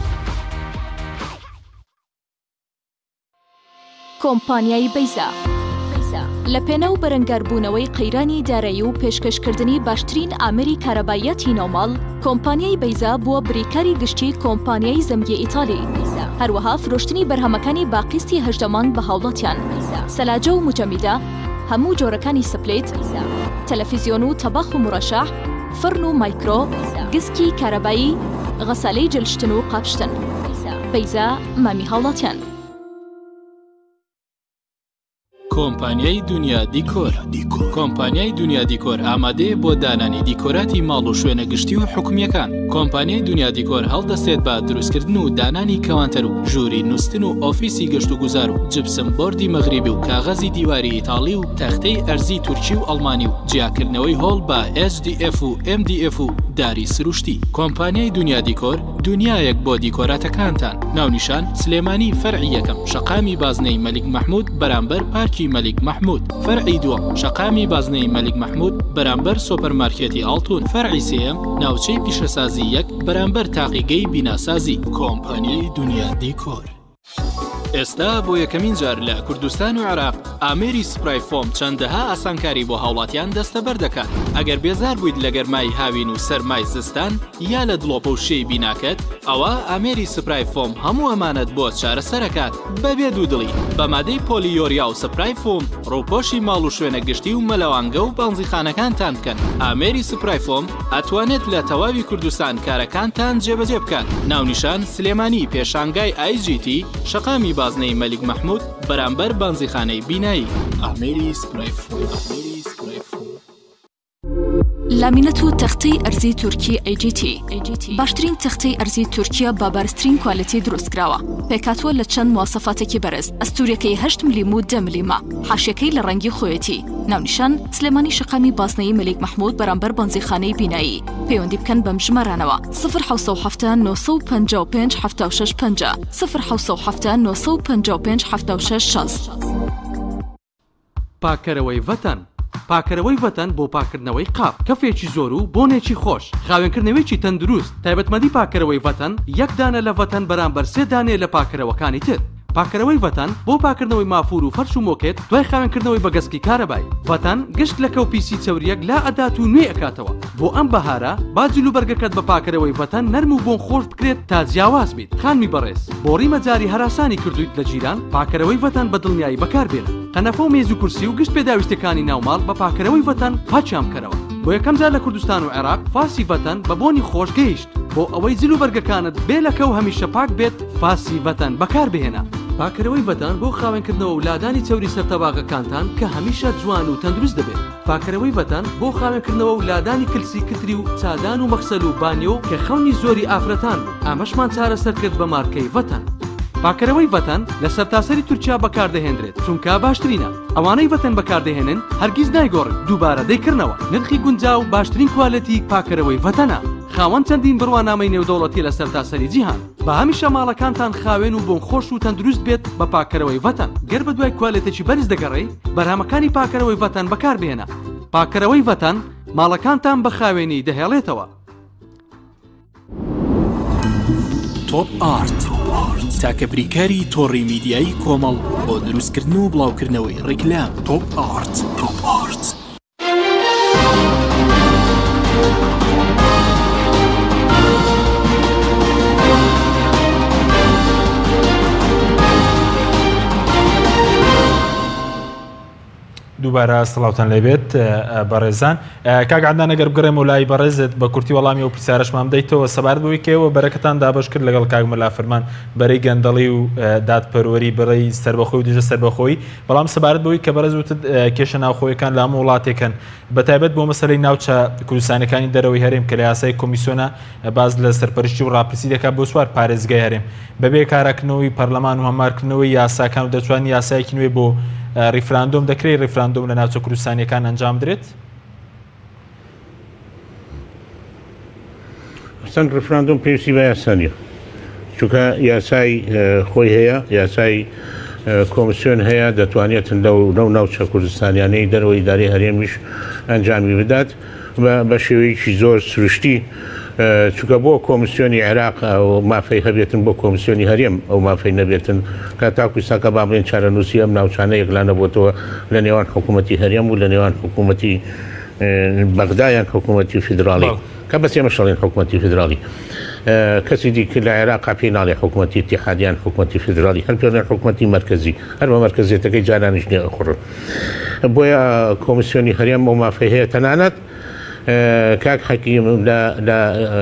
کۆمپانیای بەیزا لە پێنە و بەرەنگاربوونەوەی قەیرانی دارایی و پێشکەشکردنی باشترین ئامێری کارەبایەتی نۆماڵ کۆمپانیای بەیزا بووە بریکاری گشتی کۆمپانیای زەمگی ئیتالی هەروەها فرۆشتنی بەرهەمەکانی باقیستی هەژدەمانگ بە هاوڵاتیان سەلاجە و مجەمیدە هەموو جۆرەکانی سپلێت تەلەڤیزیۆن و تەباخ و مڕەشەح فرن و مایکرۆ گسکی کارەبایی غەسالەی جلشتن و قاپشتن بەیزا مامی هاوڵاتیان کۆمپانیای دنیا دیکۆر کۆمپانیای دنیا دیکۆر ئامادەیە بۆ دانانی دیکۆراتی ماڵ و شوێنە گشتی و حکومیەکان کۆمپانیای دنیا دیکۆر هەڵدەستێت بە دروستکردن و دانانی کەوانتەر و ژووری نووسن و ئۆفیسی گەشت و گوزار و جبسم بۆردی مەغریبی و کاغەزی دیواری ئیتاڵی و تەختەی ئەرزی تورکی و ئەڵمانی و جیاکردنەوەی هۆڵ بە HDF و MDF و داری سروشتی کۆمپانیای دنیا دیکۆر دنیایەک بۆ دیکۆراتەکانتان. ناونیشان سلێمانی فەرعی یەکەم شەقامی بازنەی مەلیک مەحموود بەرامبەر پارکی مەلیک مەحموود. فەرعی دووەم شەقامی بازنەی مەلیک مەحموود بەرامبەر سۆپەرمارکێتی ئاڵتون. فەرعی سێیەم ناوچەی پیشەسازی یەک بەرامبەر تاقیگەی بیناسازی. کۆمپانیای دنیا دیکۆر. ئێستا بۆ یەکەمین جار لە کوردستان و عێراق ئامێری سپرای فۆم چەندەها ئاسانکاری بۆ هاوڵاتیان دەستەبەر دەکات. ئەگەر بێزار بوویت لە گەرمای هاوین و سەرمای زستان یا لە دڵۆپە و شێی بیناکەت، ئەوە ئامێری سپرای فۆم هەموو ئەمانەت بۆ چارەسەرەکات بەبێ دوودڵی. بە مادەی پۆلیۆریا و سپرای فۆم ڕووپۆشی ماڵ و شوێنە گشتی و مەلەوانگە و بانزیخانەکانتان بکەن. ئامێری سپرای فۆم ئەتوانێت لە تەواوی کوردستان کارەکانتان جێبەجێ بکات. ناونیشان سلێمانی پێشانگای IGT شەقامی بازنەی مەلیک مەحموود بەرامبەر بانزیخانەی بینایی. ئامێری سپرای فۆم. لامینەت و تەختەی ئەرزی تورکی AGT باشترین تەختەی ئەرزی تورکیا با بارزترین کوالیتی دروستکراوە. پێکاتوە لە چەند مواسەفاتێکی بەرز، ئەستوورەکەی 8 ملم و 10 ملیمە، حاشیەکەی لە ڕەنگی خۆیەتی. ناونیشان سلێمانی شەقامی بازنەی مەلیک مەحموود بەرامبەر بانزیخانەی بینایی. پەیوەندی بکەن بەم ژمارانەوە 0770 955 7650 0770 955 7660. پاکەرەوەی ڤەتەن. پاکەرەوەی ڤەتەن بۆ پاکردنەوەی قاپ، کەفێکی زۆر و بۆنێکی خۆش، خاوێنکردنەوەیکی تەندروست. تایبەتمەدی پاکەرەوەی ڤەتەن یەک دانە لە ڤەتەن بەرامبەر 3 دانێ لە پاکەرەوەکانی تر. پاکەرەوەی ڤەتەن بۆ پاکردنەوەی مافور و فەرش و مۆکێت دوای خاوێنکردنەوەی بە گەسکی کارەبایی. ڤەتەن گشت لە کەوپیسی چەوریەک لا ئەدات و نوێ ئەکاتەوە. بۆ ئەم بەهارە با جلوبەرگەکەت بە پاکەرەوەی ڤەتەن نەرم و بۆن خۆش بکرێت تا جیاواز بیت. خانمی بەڕێز بۆ ڕیمەجاری هەراسانی کردویت لە جیران، پاکەرەوەی ڤەتەن بە دڵنیایی بەکاربێنن. قەنەفە و مێز و کورسی و گشت پێداویستەکانی ناوماڵ بە پاکەرەوەی ڤەتەن پاچیان بکەرەوە. بۆ یەکەم جار لە کوردستان و عێراق فاسی ڤەتەن بە بۆنی خۆش گەیشت. بۆ ئەوەی جلوبەرگەکانت بێ لەکە و هەمیشە پاک بێت، فاسی ڤەتەن بەکاربهێنە. پاکەرەوەی ڤەتەن بۆ خاوێنکردنەوە و لادانی چەوری سەرتەباغەکانتان کە هەمیشە جوان و تەندروست دەبێت. پاکەرەوەی ڤەتەن بۆ خاوێنکردنەوە و لادانی کلسی کتری و چادان و مەخسەل و بانیۆ کە خەونی زۆری ئافرەتان بوو. ئامەشمان چارەسەر کرد بە مارکەی ڤەتەن. پاکەرەوەی ڤەتەن لە سەرتاسەری تورکیا بەکاردەهێنرێت چونکە باشترینە. ئەوانەی ڤەتەن بەکاردەهێنن هەرگیز نایگۆڕن، دووبارە دەیکردنەوە. نرخی گونجاو باشترین کوالەتی پاکەرەوەی ڤەتەنە. خاوەن چەندین بڕوانامەی نێودەوڵەتی لە سەرتاسەری جیهان. بە هەمیشە ماڵەکانتان خاوێن و بۆن خۆش و تەندروست بێت بە پاکەرەوەی ڤەتەن. گەر بە دوای کوالێتێکی بەرز دەگەڕێی، بەرهەمەکانی پاکەرەوەی ڤەتەن بەکاربهێنە. پاکەرەوەی ڤەتەن ماڵەکانتان بە خاوێنی دەهێڵێتەوە. تۆپ ئارت تاکە بریکاری تۆڕی میدیایی کۆمەڵ بۆ دروستکردن و بڵاوکردنەوەی ڕیکلام. تۆپ ئارت. دووبارە سڵاوتان لێبێت بەڕێزان. کاک عەدنان ئەگەر بگەڕێمەوە لای بەڕێزت بە کورتی وەڵامی و پرسیارەشمان بدەیتەوە سەبارەت بەوەی کەوە بەرەکەتان دابەش کرد لەگەڵ کاک مەلا فەرمان بەرەی گەندەڵی و دادپەروەری بەڕێی سەربەخۆی و دژە سەربەخۆیی، بەڵام سەبارەت بەوەی کە بەڕێز وتت کێشە ناوخۆیەکان لە هەموو وڵاتێکن بەتایبەت بۆ مەسەلەی ناوچە کوردستانەکانی دەرەوەی هەرێم کە لە یاسای کۆمیسیۆنە باز لە سەرپەرشتی و ڕاپرسی دەکات بۆ سوار پارێزگای هەرێم بەبێ کارەکردنەوەی پەرلەمان و هەمارکردنەوەی یاساکان و دەتوانین یاسایەکی نوێ بۆ ریفراندۆم دەکرێت ریفراندۆم لە ناوچە کوردستانیەکان ئەنجام درێت؟ چەند ریفراندۆم پێویستی بە یاسا نیە، چونکە یاسای خۆی هەیە، یاسای کۆمیسیۆن هەیە، دەتوانێتن لەو ناوچە کوردستانیانەی دەرەوەی ئیدارەی هەرێمیش ئەنجامی بدات بە شێوەیەکی زۆر سروشتی، چونکە بۆ کۆمیسیۆنی عێراق و مافەی هەبێتن بۆ کۆمیسیۆنی هەرێم ئەو مافەی نەبێتن کە تاکوی ساکە با بڵێن چارەنووسی ئەم ناوچانە یەکلانە بۆتەوە لە نێوان حکوومەتی هەرێم و لە نێوان حکوومەتی بەغدایان حکوومەتی فیدراڵی کە بەس ئێمە شەڵێن حکوومەتی فیدراڵی. کەسی دیکە لە عێراق پێی ناڵێ حکوومەتی اتحادیان حکوومەتی فیدراڵی هەر پێڵێن حکوومەتی مرکزی هەر بە مرکزیەتەکەی جارانیش نیە ئەخوڕن. بۆیە کۆمیسیۆنی هەرێم ئەو مافەی هەیە تەنانەت کاک حەکیم لە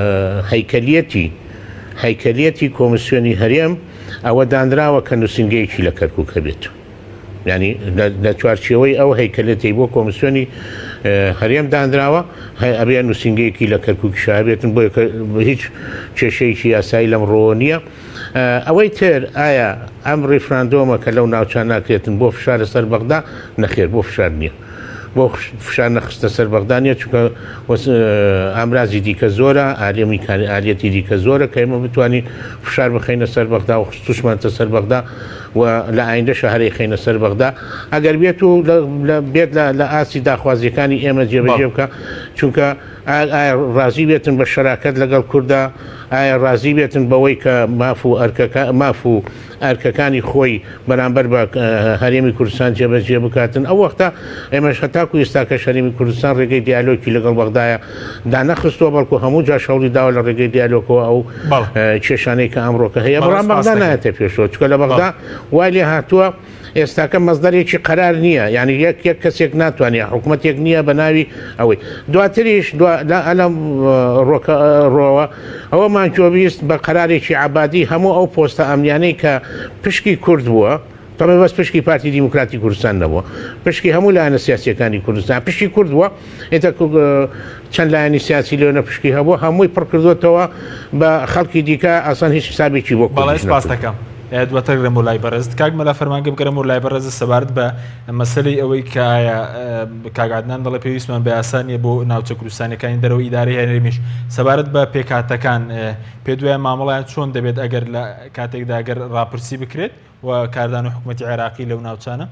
هەیکەلیەتی کۆمیسیۆنی هەرێم ئەوە دانراوە کە نووسنگەیەکی لە کەرکووک هەبێت، ینی لە چوارچێوەی ئەو هەیکەلێتی بۆ کۆمیسیۆنی هەرێم دانراوە ئەبێ نووسنگەیەکی لە کەرکووکی هەبێتن بۆ هیچ کێشەیەکی یاسایی لەم ڕۆ نییە. ئەوەی تر ئایا ئەم ریفراندۆمە کە لەو ناوچان ناکرێتن بۆ فشارە سەر بەغدا نەخێر بۆ فشار نییە، بۆ فشار نەخستە سەر بەغدانە چونکە ئامرازی دیکە زۆرە ئالەتی دیکە زۆرە کە ئێمە بتوانین فشار بخەینە سەر بەغدا و توشمانتە سەر بەغدا و لە ئایندە شەهرەی خەینە سەر بەغدا ئەگەر بێت و بێت لە ئاسی داخوازیەکانی ئێمە جێبەجێ بکە چونکە ئایا ڕازی بێتن بە شەراکەت لەگەڵ کووردا ئایا ڕازی بێتن بەوەی کە ماف و ئەرکەکانی خۆی بەرامبەر بە هەرێمی کوردستان جێبەجێ بکاتن ئەو وەختە ئێمەش هەتاکو ئێستاکە هەرێمی کوردستان ڕێگەی دیالۆکی لەگەڵ بەغدایە دانەخستووە بەڵکو هەموو جا شەوری داوە لە ڕێگەی دیالۆکەوە ئەو کێشانەی کە ئەمڕۆکە هەیە بەڵام بەغدا نایەتە پێشەوە چکە لە بەغدا وای لێ هاتووە ئێستاکە مەزدەرێکی قەرار نییە یعنی یەک کەسێک ناتوانێت حکوومەتێک نییە بە ناوی ئەوەی دواتریش ئەلم ڕۆوە ئەوەمان کۆبیست بە قەرارێکی عبادی هەموو ئەو پۆستە ئەمنیانەی کە پشکی کورد بووە تەمە بەس پشکی پارتی دیموکراتی کوردستان نەبووە پشکی هەموو لایەنە سیاسیەکانی کوردستان پشتی کورد بووە ئێتە چەند لایەنی سیاسی لێنە پشکی هەبووە هەمووی پڕکردوێتەوە بە خەڵکی دیکە ئاسان هیچ حسابێکی بۆ باڵای دەکەم دواتەگرم و لای بەڕێز کاک مەلا فەرمانگە بگەرم و لای بەڕێز سەبارەت بە مەسەلەی ئەوەی کە ئایا کاگادنان دەڵێ پێویستمان بە یاسانیە بۆ ناوچە کوردستانەکانی دەرەوە ئیدارەی هەرێمیش سەبارەت بە پێکاتەکان پێ دوایە مامەڵیان چۆن دەبێت ئەگەر لە کاتێکدا ئەگەر ڕاپرسی بکرێت و کاردان و حکوومەتی عێراقی لەو ناوچانە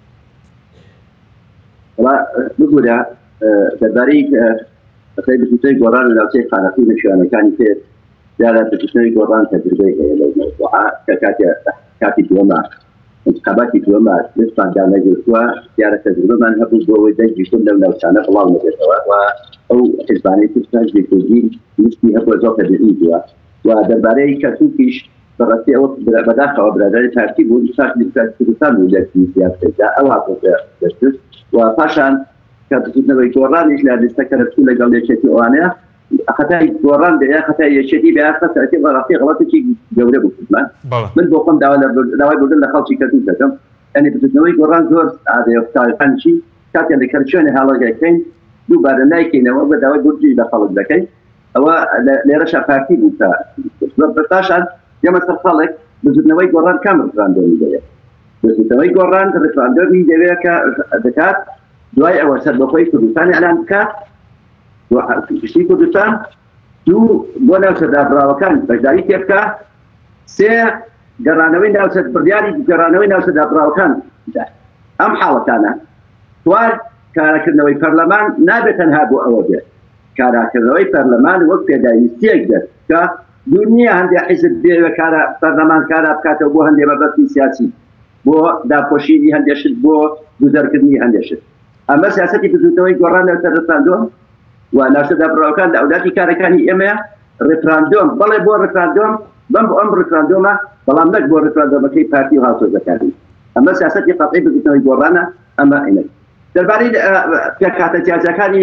بگورە دەربارەی بچووکەی گۆڕان لە ناوچەی قانەقی نەشانەکانی پێ دیارە بچووکەی گۆڕان تەجربەی هەیە لەو مەوضوعە کە کاتی دووەمە انتخاباتی دووەمە لەستان نەگرتووە دیارە تەجربەمان هەبوو بۆ ئەوەی دەنگیشتن لەو ناوچانە بڵاو نەبێتەوە و ئەو حیزبانەی کوردستان کوردی ویستی هەبووە زۆر تەبیعی بووە و دەربارەی کەرکووکیش بەڕاستی ئەوە بەداخەوە برادری تارکی بوو کوردستان بوو لە سیاسەتدا ئەو دەست و پاشان کە بچووکەوەی گۆڕانیش لە لیستەکە دەچوو لەگەڵ یەکێتی ئەوانەیە خەتای گۆڕان دەیە خەتای یەکێتی بەیاسەتی بەڕاستی غەڵەتێکی گەورە بوو من بۆ خۆم داوای بردن لە خەڵکی کەرکووک دەکەم ئەنی بچووکەوەی گۆڕان زۆر ئادەیە تاریخانشی کاتێک لە کەرچێنی هەڵەگەکەین دووبارە نایکەینەوە بە داوای بورجی لە خەڵک دەکەین ئەوە لێرەشە پارتی بوو کە پاشان ئێمە سەر خەڵک بچووکەوەی گۆڕان کام ڕفراندۆمی دەوێت بچووکەوەی گۆڕان ڕفراندۆمی دەوێت کە دەکات دوای ئەوە سەر بەخۆی کوردستانی ئەلان بکات پشتی کوردستان دوو بۆ ناوچەدابراوەکان بەشداری تێ بکە سێ گەڕانەوەی ناوچەت بڕیاری گەڕانەوەی ناوچەدابراوەکان ئەم حاڵەتانە توان کارەکردنەوەی پەرلەمان نابێت تەنها بۆ ئەوە بێت کاراکردنەوەی پەرلەمان وەک پێداویستیەک دێت کە دوور نییە هەندێک حیزب بێ کارە پەرلەمان کارا بکاتەوە بۆ هەندێک بەبەستی سیاسی بۆ داپۆشینی هەندێشت بۆ گوزەرکردنی هەندێشت ئەمە سیاسەتی بزوتەوەی گۆڕان لەسەر ڕفراندۆم و ناوچەدابراوەکان لە ئەولادی کارەکانی ئێمە ڕفراندۆم بەڵێ بۆ ڕفراندۆم بەم ئەم ڕفراندۆمە بەڵام نەک بۆ ڕفراندۆمەکەی پارتی و هاوسۆزەکانی ئەمە سیاسەتی قەتعی بزوتەوەی گۆڕانە ئەمە عینە دەربارەی پێکاتە سیاسەکانی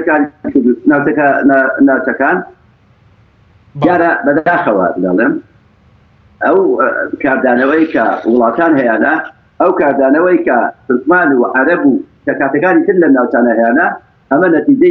ناوچەکان دیارە بەداخەوە دەڵێم ئەو کاردانەوەی کە وڵاتان هەیەە ئەو کاردانەوەی کە تورکمان و عەرەب و کاتەکانی تر لە ناوچانە هەیەە ئەمە نەتیجەی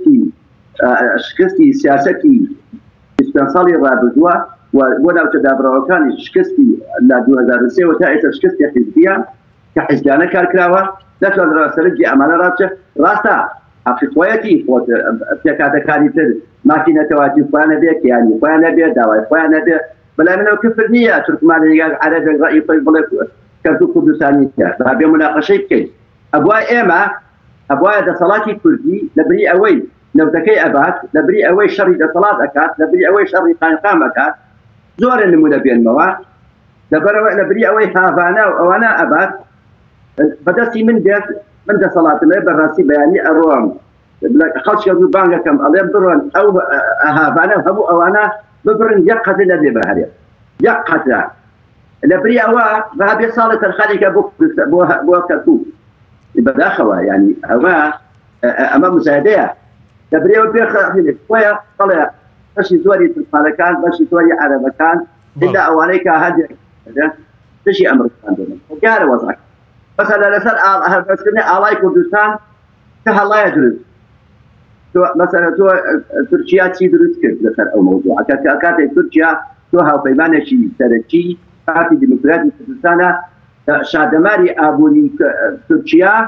شکستی سیاسەتی 20 ساڵی ڕابردووە و بۆ ناوچەدابراوەکانی شکستی لە 2003 و تا ئێستا شکستی حیزبیە کە حیزبیانە کارکراوە دەتوانرا سەرنجی ئەمانە ڕاستە حقیقەتی پێکاتەکانی تر ماکینەتەواتی خۆیان نەبێت یانی خۆیان نەبێت داوای خۆیان نەبێت بەلای منەوە کفر نییە تورکمان عەرەبێک ڕەئی خۆی بڵێ کەرکووک کوردستانی تیا بێ مناقەشەی بکەین ئەبوای ئێمە ئەبوایە دەسەڵاتی کوردی لەبری ئەوەی نەوتەکەی ئەبات لەبری ئەوەی شەڕی دەسەڵات ئەکات لەبری ئەوەی شەڕی قانقام ئەکات زۆرە نمونە بێنمەوە لەبری ئەوەی هاڤانە و ئەوانە ئەبات بەدەستی من دێت من دەسەڵاتمێ بەڕاستی بەیانی ئەڕۆم خەڵکی دوو بانگەکەم ئەڵێ بڕۆن ئەو هاڤانە هەموو ئەوانە ببرن یەک قەتر لەبێ بەهەرێ یەک قەترە لەبری ئەوە بەبێ ساڵە تەرخانێکە بۆ کەرکووک بەداخەوە ینی ئەمە مزایدەیە دەبرێەوە پێخۆیە بەڵێ بەشی زۆری تورکمانەکان بەشی زۆری عەرەبەکان ئللا ئەوانەی کە هەندێک تشی ئەمریکان دێنن دیارە وەزعەکە مەسەلە لەسەر هەڵبەستکردنی ئاڵای کوردستان کە هەڵایە دروست مەسەلە تۆ تورکیا چی دروست کرد لەسەر ئەو مەوضوع کاتێک تورکیا تۆ هاوپەیمانێکی سەرەکی پارتی دیموکراتی کوردستانە شادەماری ئابووری تورکیا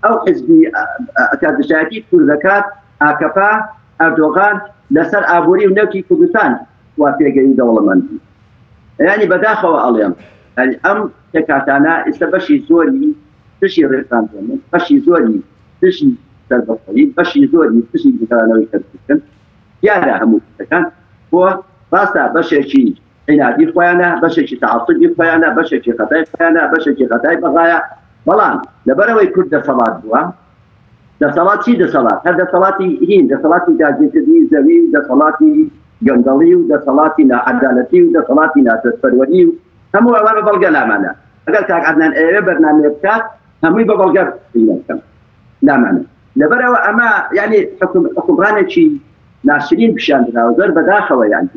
ئەو حزبی کاردشایەتی کوردەکات ئاکەپا ئەردۆغان لەسەر ئابووری و نەوتی کوردستان وا پێگەی دەوڵەمەندی ینی بەداخەوە ئەڵێم ئەم تێکاتانە ئێستا بەشی زۆری تشی ڕێکخراندن بەشی زۆری تشی سەربەخۆیی بەشی زۆری تشی گوتارانەوەی کەرکردن دیارە هەموو شتەکان بۆ ڕاستە بەشێکی عینادی خۆیانە بەشێکی تەعەسوبی خۆیانە بەشێکی خەتای خۆیانە بەشێکی خەتای بەغایە بەڵام لەبەرەوەی کورد دەسەڵات بووە دەسەڵات چی دەسەڵات هەر دەسەڵاتی هین دەسەڵاتی داگیرکردنی زەوی و دەسەڵاتی گەندەڵی و دەسەڵاتی نائەدالەتی و دەسەڵاتی نادەستپەروەری و هەموو ئەوە بە بەڵگە لامانە ئەگەر کاک عەدنان ئێوە بەرنامە بکات هەمووی بە بەڵگە بکەم لامانە لەبەرەوە ئەمە یعنی حکومڕانێکی ناشرین پیشاندراوە زۆر بەداخەوە یانی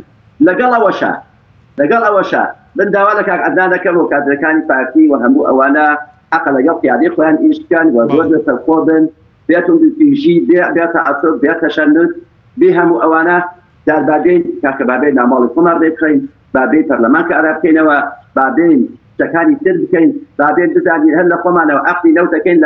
لەگەڵ ئەوەشە من داوا لە کاک عەدنان دەکەم و کادرەکانی پارتی و هەموو ئەوانە حق لەگەڵ قیادەی خۆیان ئیش بکەن و زۆر لەسەرخۆ بن بێتون پیژی بێتە عەسڵ بێتە تەشەنج بێ هەموو ئەوانە داربادەین کاکە بابێ ناماڵی خۆمان ڕێبخەین بابێ پەرلەمان کە ئارا بکەینەوە بابێن شتەکانی تر بکەین بابێن بزانین هەر لە خۆمانەوە عەقدی نەو دەکەین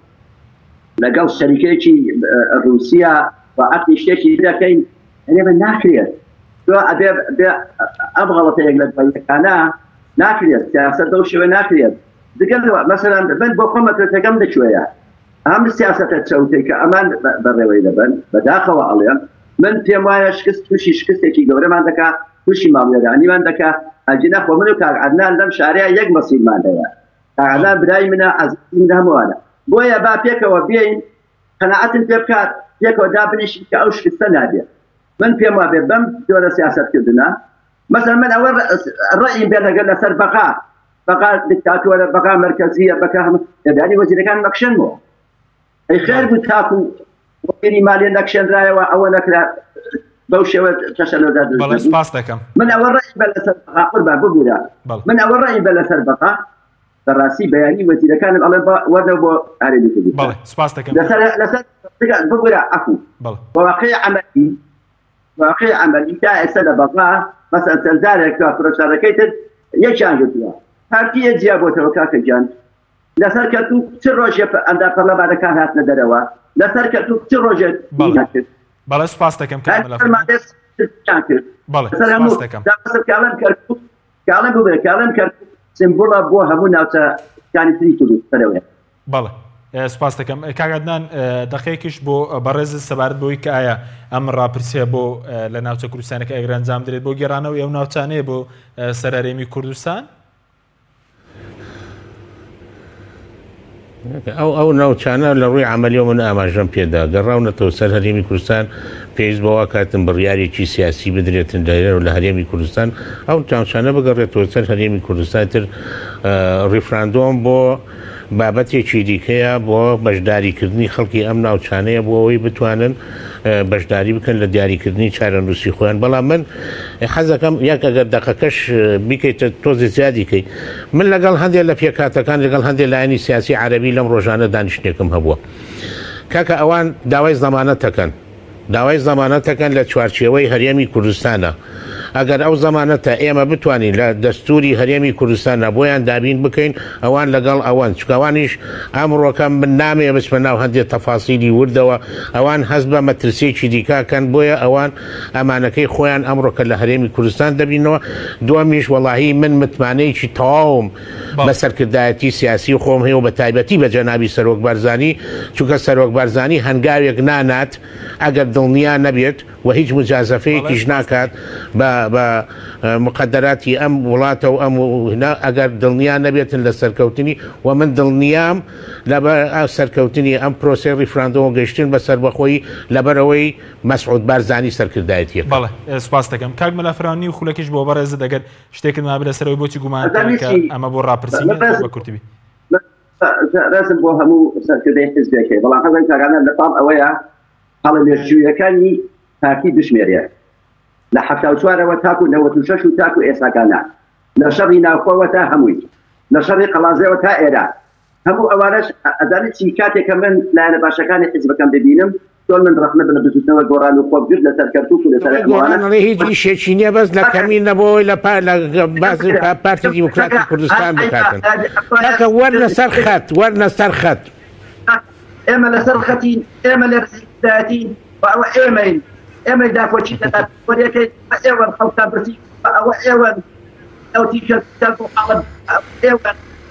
لەگەڵ شەریکێکی رووسیا و عەقدی شتێکی دەکەین ئەنێ ناکرێت تۆ ئەبێ ئەم غەڵەتەیەک لە بەیەکانە ناکرێت سیاسەت دەو شێوە ناکرێت دەگەڵەوە مەسەلەن من بۆ خۆمەتەکەم دەچوەیە ئەم سیاسەتە چەوتێک کە ئەمان بەڕێوەی دەبن بەداخەوە ئەڵێم من پێم وایە تووشی شکستێکی گەورەمان دەکات تووشی ماڵوێرانیمان دەکات ئەجینە خۆ من و کاک عەدنان لەم شارەیە یەک مەسیرمان هەیە کاک عەدنان برای منە عەزیزی من هەمووانە بۆیە با پێکەوە بێین قەناعەتم پێ بکات پێکەوە دابنیشین کە ئەو شکستە نابێت من پێم وابێ بەم جۆرە سیاسەتکردنە مثلا من ئەوە ڕەئیم بێ لەگەڵ لەسەر بەقا دیکتاتۆرە بەقا مەرکەزیە بەکە دەدانی وەزیرەکان نەکشێنەوە ئەی خێر بوو تاکو وەزیری مالیە نەکشێنرایەوە ئەوە نەکرا بەو شێوە تەشەنۆدا سپاس دەکەم من ئەوە ڕەئیم بە لەسەر بەقا قوربان ببوورە من ئەوە ڕەئیم بە لەسەر بەقا بەڕاستی بەیانی وەزیرەکانم ئەڵێ وەرنەوە بۆ ئارێبی کردی بەڵێ سپاس دەکەم لەسەر ببوورە ئەفو بەواقعی عملی تا ئێستا لە بەقا مەسەلەن سەردارێک پرۆژارەکەی تر یەکیان گرتووە پارتیە جیا بۆتەوە کاکە گیان لەسەر کەتوو چ ڕۆژێ ئەندا پەرلەمانەکان هاتنە دەرەوە لەسەر کەتوو چ ڕۆژێک کرد بەڵێ سپاس دەکەم کاڵم ببێ کاڵم کرد سمبۆڵە بۆ هەموو ناوچەکانی تری کردوەوە بەڵێ سپاس دەکەم کاک عەدنان دەقەیەکیش بۆ بەڕێز سەبارەت بۆی کە ئایا ئەم ڕاپرسیە بۆ لە ناوچە کوردستانەکە ئەگەر ئەنجام درێت بۆ گێڕانەوە ئەو ناوچانەیە بۆ سەرهەرێمی کوردستان ئەو ناوچانە لە ڕووی عملیەوە من ئاماژەم پێدا گەڕاونەتەوە سەر هەرێمی کوردستان پێویست بەوە کاتن بڕیارێکی سیاسی بدرێتن دایرەوە لە هەرێمی کوردستان ئەو ناوچانە بگەڕێتەوە سەر هەرێمی کوردستان تر ڕیفراندۆم بۆ بابەتێکی دیکەیە بۆ بەشداریکردنی خەڵکی ئەم ناوچانەیە بۆ ئەوەی بتوانن بەشداری بکەن لە دیاریکردنی چارەنووسی خۆیان بەڵام من حەزەکەم یەک ئەگەر دەقەکەش بیکەیتە تۆزی زیادیکەی من لەگەڵ هەندێک لە پێکاتەکان لەگەڵ هەندێک لایەنی سیاسی عەرەبی لەم ڕۆژانە دانیشتێکم هەبووە کاکە ئەوان داوای زەمانەتەکەن لە چوارچێوەی هەرێمی کوردستانە ئەگەر ئەو زەمانەتە ئێمە بتوانین لە دەستوری هەرێمی کوردستانە بۆیان دابین بکەین ئەوان لەگەڵ ئەوان چکەوانیش ئەمڕۆکەم من نامێ بچمە ناو هەندێک تەفاسیلی وردەوە ئەوان هەست بە مەترسیەکی دیکاکەن بۆیە ئەوان ئەمانەکەی خۆیان ئەمڕۆکە لە هەرێمی کوردستان دەبینەوە دووەمیش وەڵاهی من متمانەیەکی تەواوم بە سەرکردایەتی سیاسی خۆم هەیە و بە تایبەتی بە جەنابی سەرۆک بارزانی چونکە سەرۆک بارزانی هەنگاوێک نانات ئەگەر دڵنیا نەبێت و هیچ مجازەفەیەکیش ناکات بە مقدراتی ئەم وڵاتە و ئەم ئەگەر دڵنیا نەبێتن لە سەرکەوتنی و من دڵنیام لەبەر سەرکەوتنی ئەم پرۆسی ڕیفراندۆمە گەیشتن بە سەربەخۆی لەبەرەوەی مەسعود بارزانی سەرکردایەتیە. بەڵێ سپاس دەکەم کاک مەلافرانی و خولەکیش بۆ بەڕێزە دەگەر شتێکت مابێت لەسەرەوەی بۆچی گومانکە ئەمە بۆ ڕاپرسینی بە کورتبی ڕازم بۆ هەموو سەرکردەی حزبەکەی بەڵام حەزم کارانە لەپام ئەوەیە هەڵە مێژوویەکانی پارتی بشمێرێ لە 74ەوە تاکو 96 و تاکو ئێساکانە لە شەڕی ناوخۆوە تا هەمووی لە شەڕی قەڵازەوە تا ئێرە هەموو ئەوانەش ئەزانێت چی کاتێککە من لایەنە باشەکانی حیزبەکەم ببینم تۆ من ڕەخنە بنە بزوتنەوە گۆڕان و خۆبگرت لەسەر کەرکووک و لەسەر هیچ ئیشێکی نییە بەس لە کەمین نەبەوەی لە پارتی دیموکراتی کوردستان بکاتن وەرنە سەر خەت ئێمە لەسەر خەتین ئێمە لە ڕزیداتین ئەوە ئێمەی داکۆچی دەدات وەریەکەی ئێوە خەڵکان برسی ئەوە ئێوە ئەو تیکە بۆ حاڵت ئێوە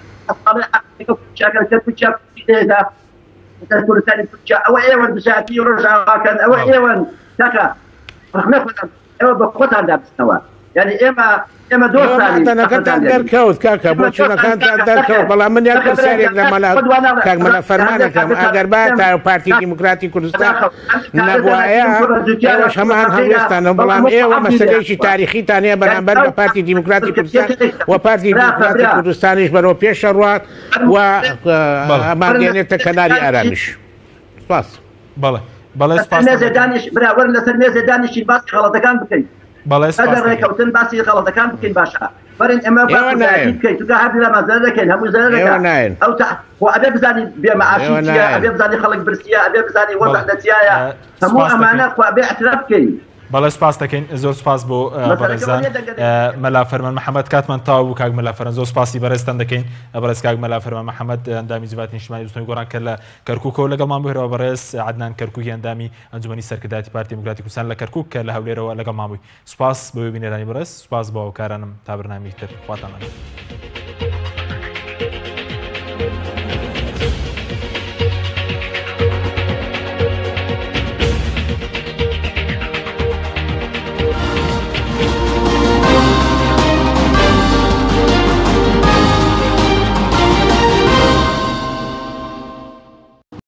ئەسڵێدا کوردستانی تورکیا ئەوە ئێوە بژاتی ڕۆژاواکەن ئەوە ئێوە تاکە ڕحمەتەکەن ئێوە بە خۆتان دابستنەوە یعنی ئێمە دۆستانەکەتان دەرکەوت کاکە بۆ چونەکانتان دەرکەوت بەڵام من یان پرسیارێک لە کاکمەلە فەرمانەکەم ئەگەر با پارتی دیموکراتی کوردستان نەبوایە ئێوەش هەمان هەڵوێستانە بەڵام ئێوە مەسەلەیەکی تاریخیتان هەیە بەرامبەر بە پارتی دیموکراتی کوردستان و پارتی دیموکراتی کوردستانیش بەرەو پێشە ڕوات و ئەمانگەێنێتە کەناری ئارامیش سپاس بەڵێ سپاس دانیش براوەر لەسەر مێزە دانیشی باسی خەڵەتەکان بکەین ئەگەر ڕێکەوتن باسی خەڵەتەکان بکەین باشە بەرن ئێمە بکەین توگە هەردوو لە مەزەر دەکەین هەموو زەر دەکەین ئەو ئەبێ بزانی بێمەعاشی چییە ئەبێ بزانی خەڵک برسیە ئەبێ بزانی وەزع دەچیایە هەموو ئەمانە خوا بێ اعتراف بکەین بەڵێ سپاس دەکەین زۆر سپاس بۆ بەڕێزان مەلا فەرمان محەممەد کاتمان تاو بوو کاک مەلا فەرمان زۆر سپاسی بەڕێستان دەکەین بەڕێز کاک مەلا فەرمان محەممەد ئەندامی جوباتی نیشتیمانی دوستمی گۆڕان کە لە کەرکووکەوە لەگەڵمان بوویەوە بەڕێز عەدنان کەرکووکی ئەندامی ئەنجومەنی سەرکردایەتی پارتی دیموکراتی کوردستان لە کەرکووک کە لە هەولێرەوە لەگەڵمان بووی سپاس بۆ بینێرانی بەڕێز سپاس بۆ هاوکارانم تا بەرنامەی تر خواتان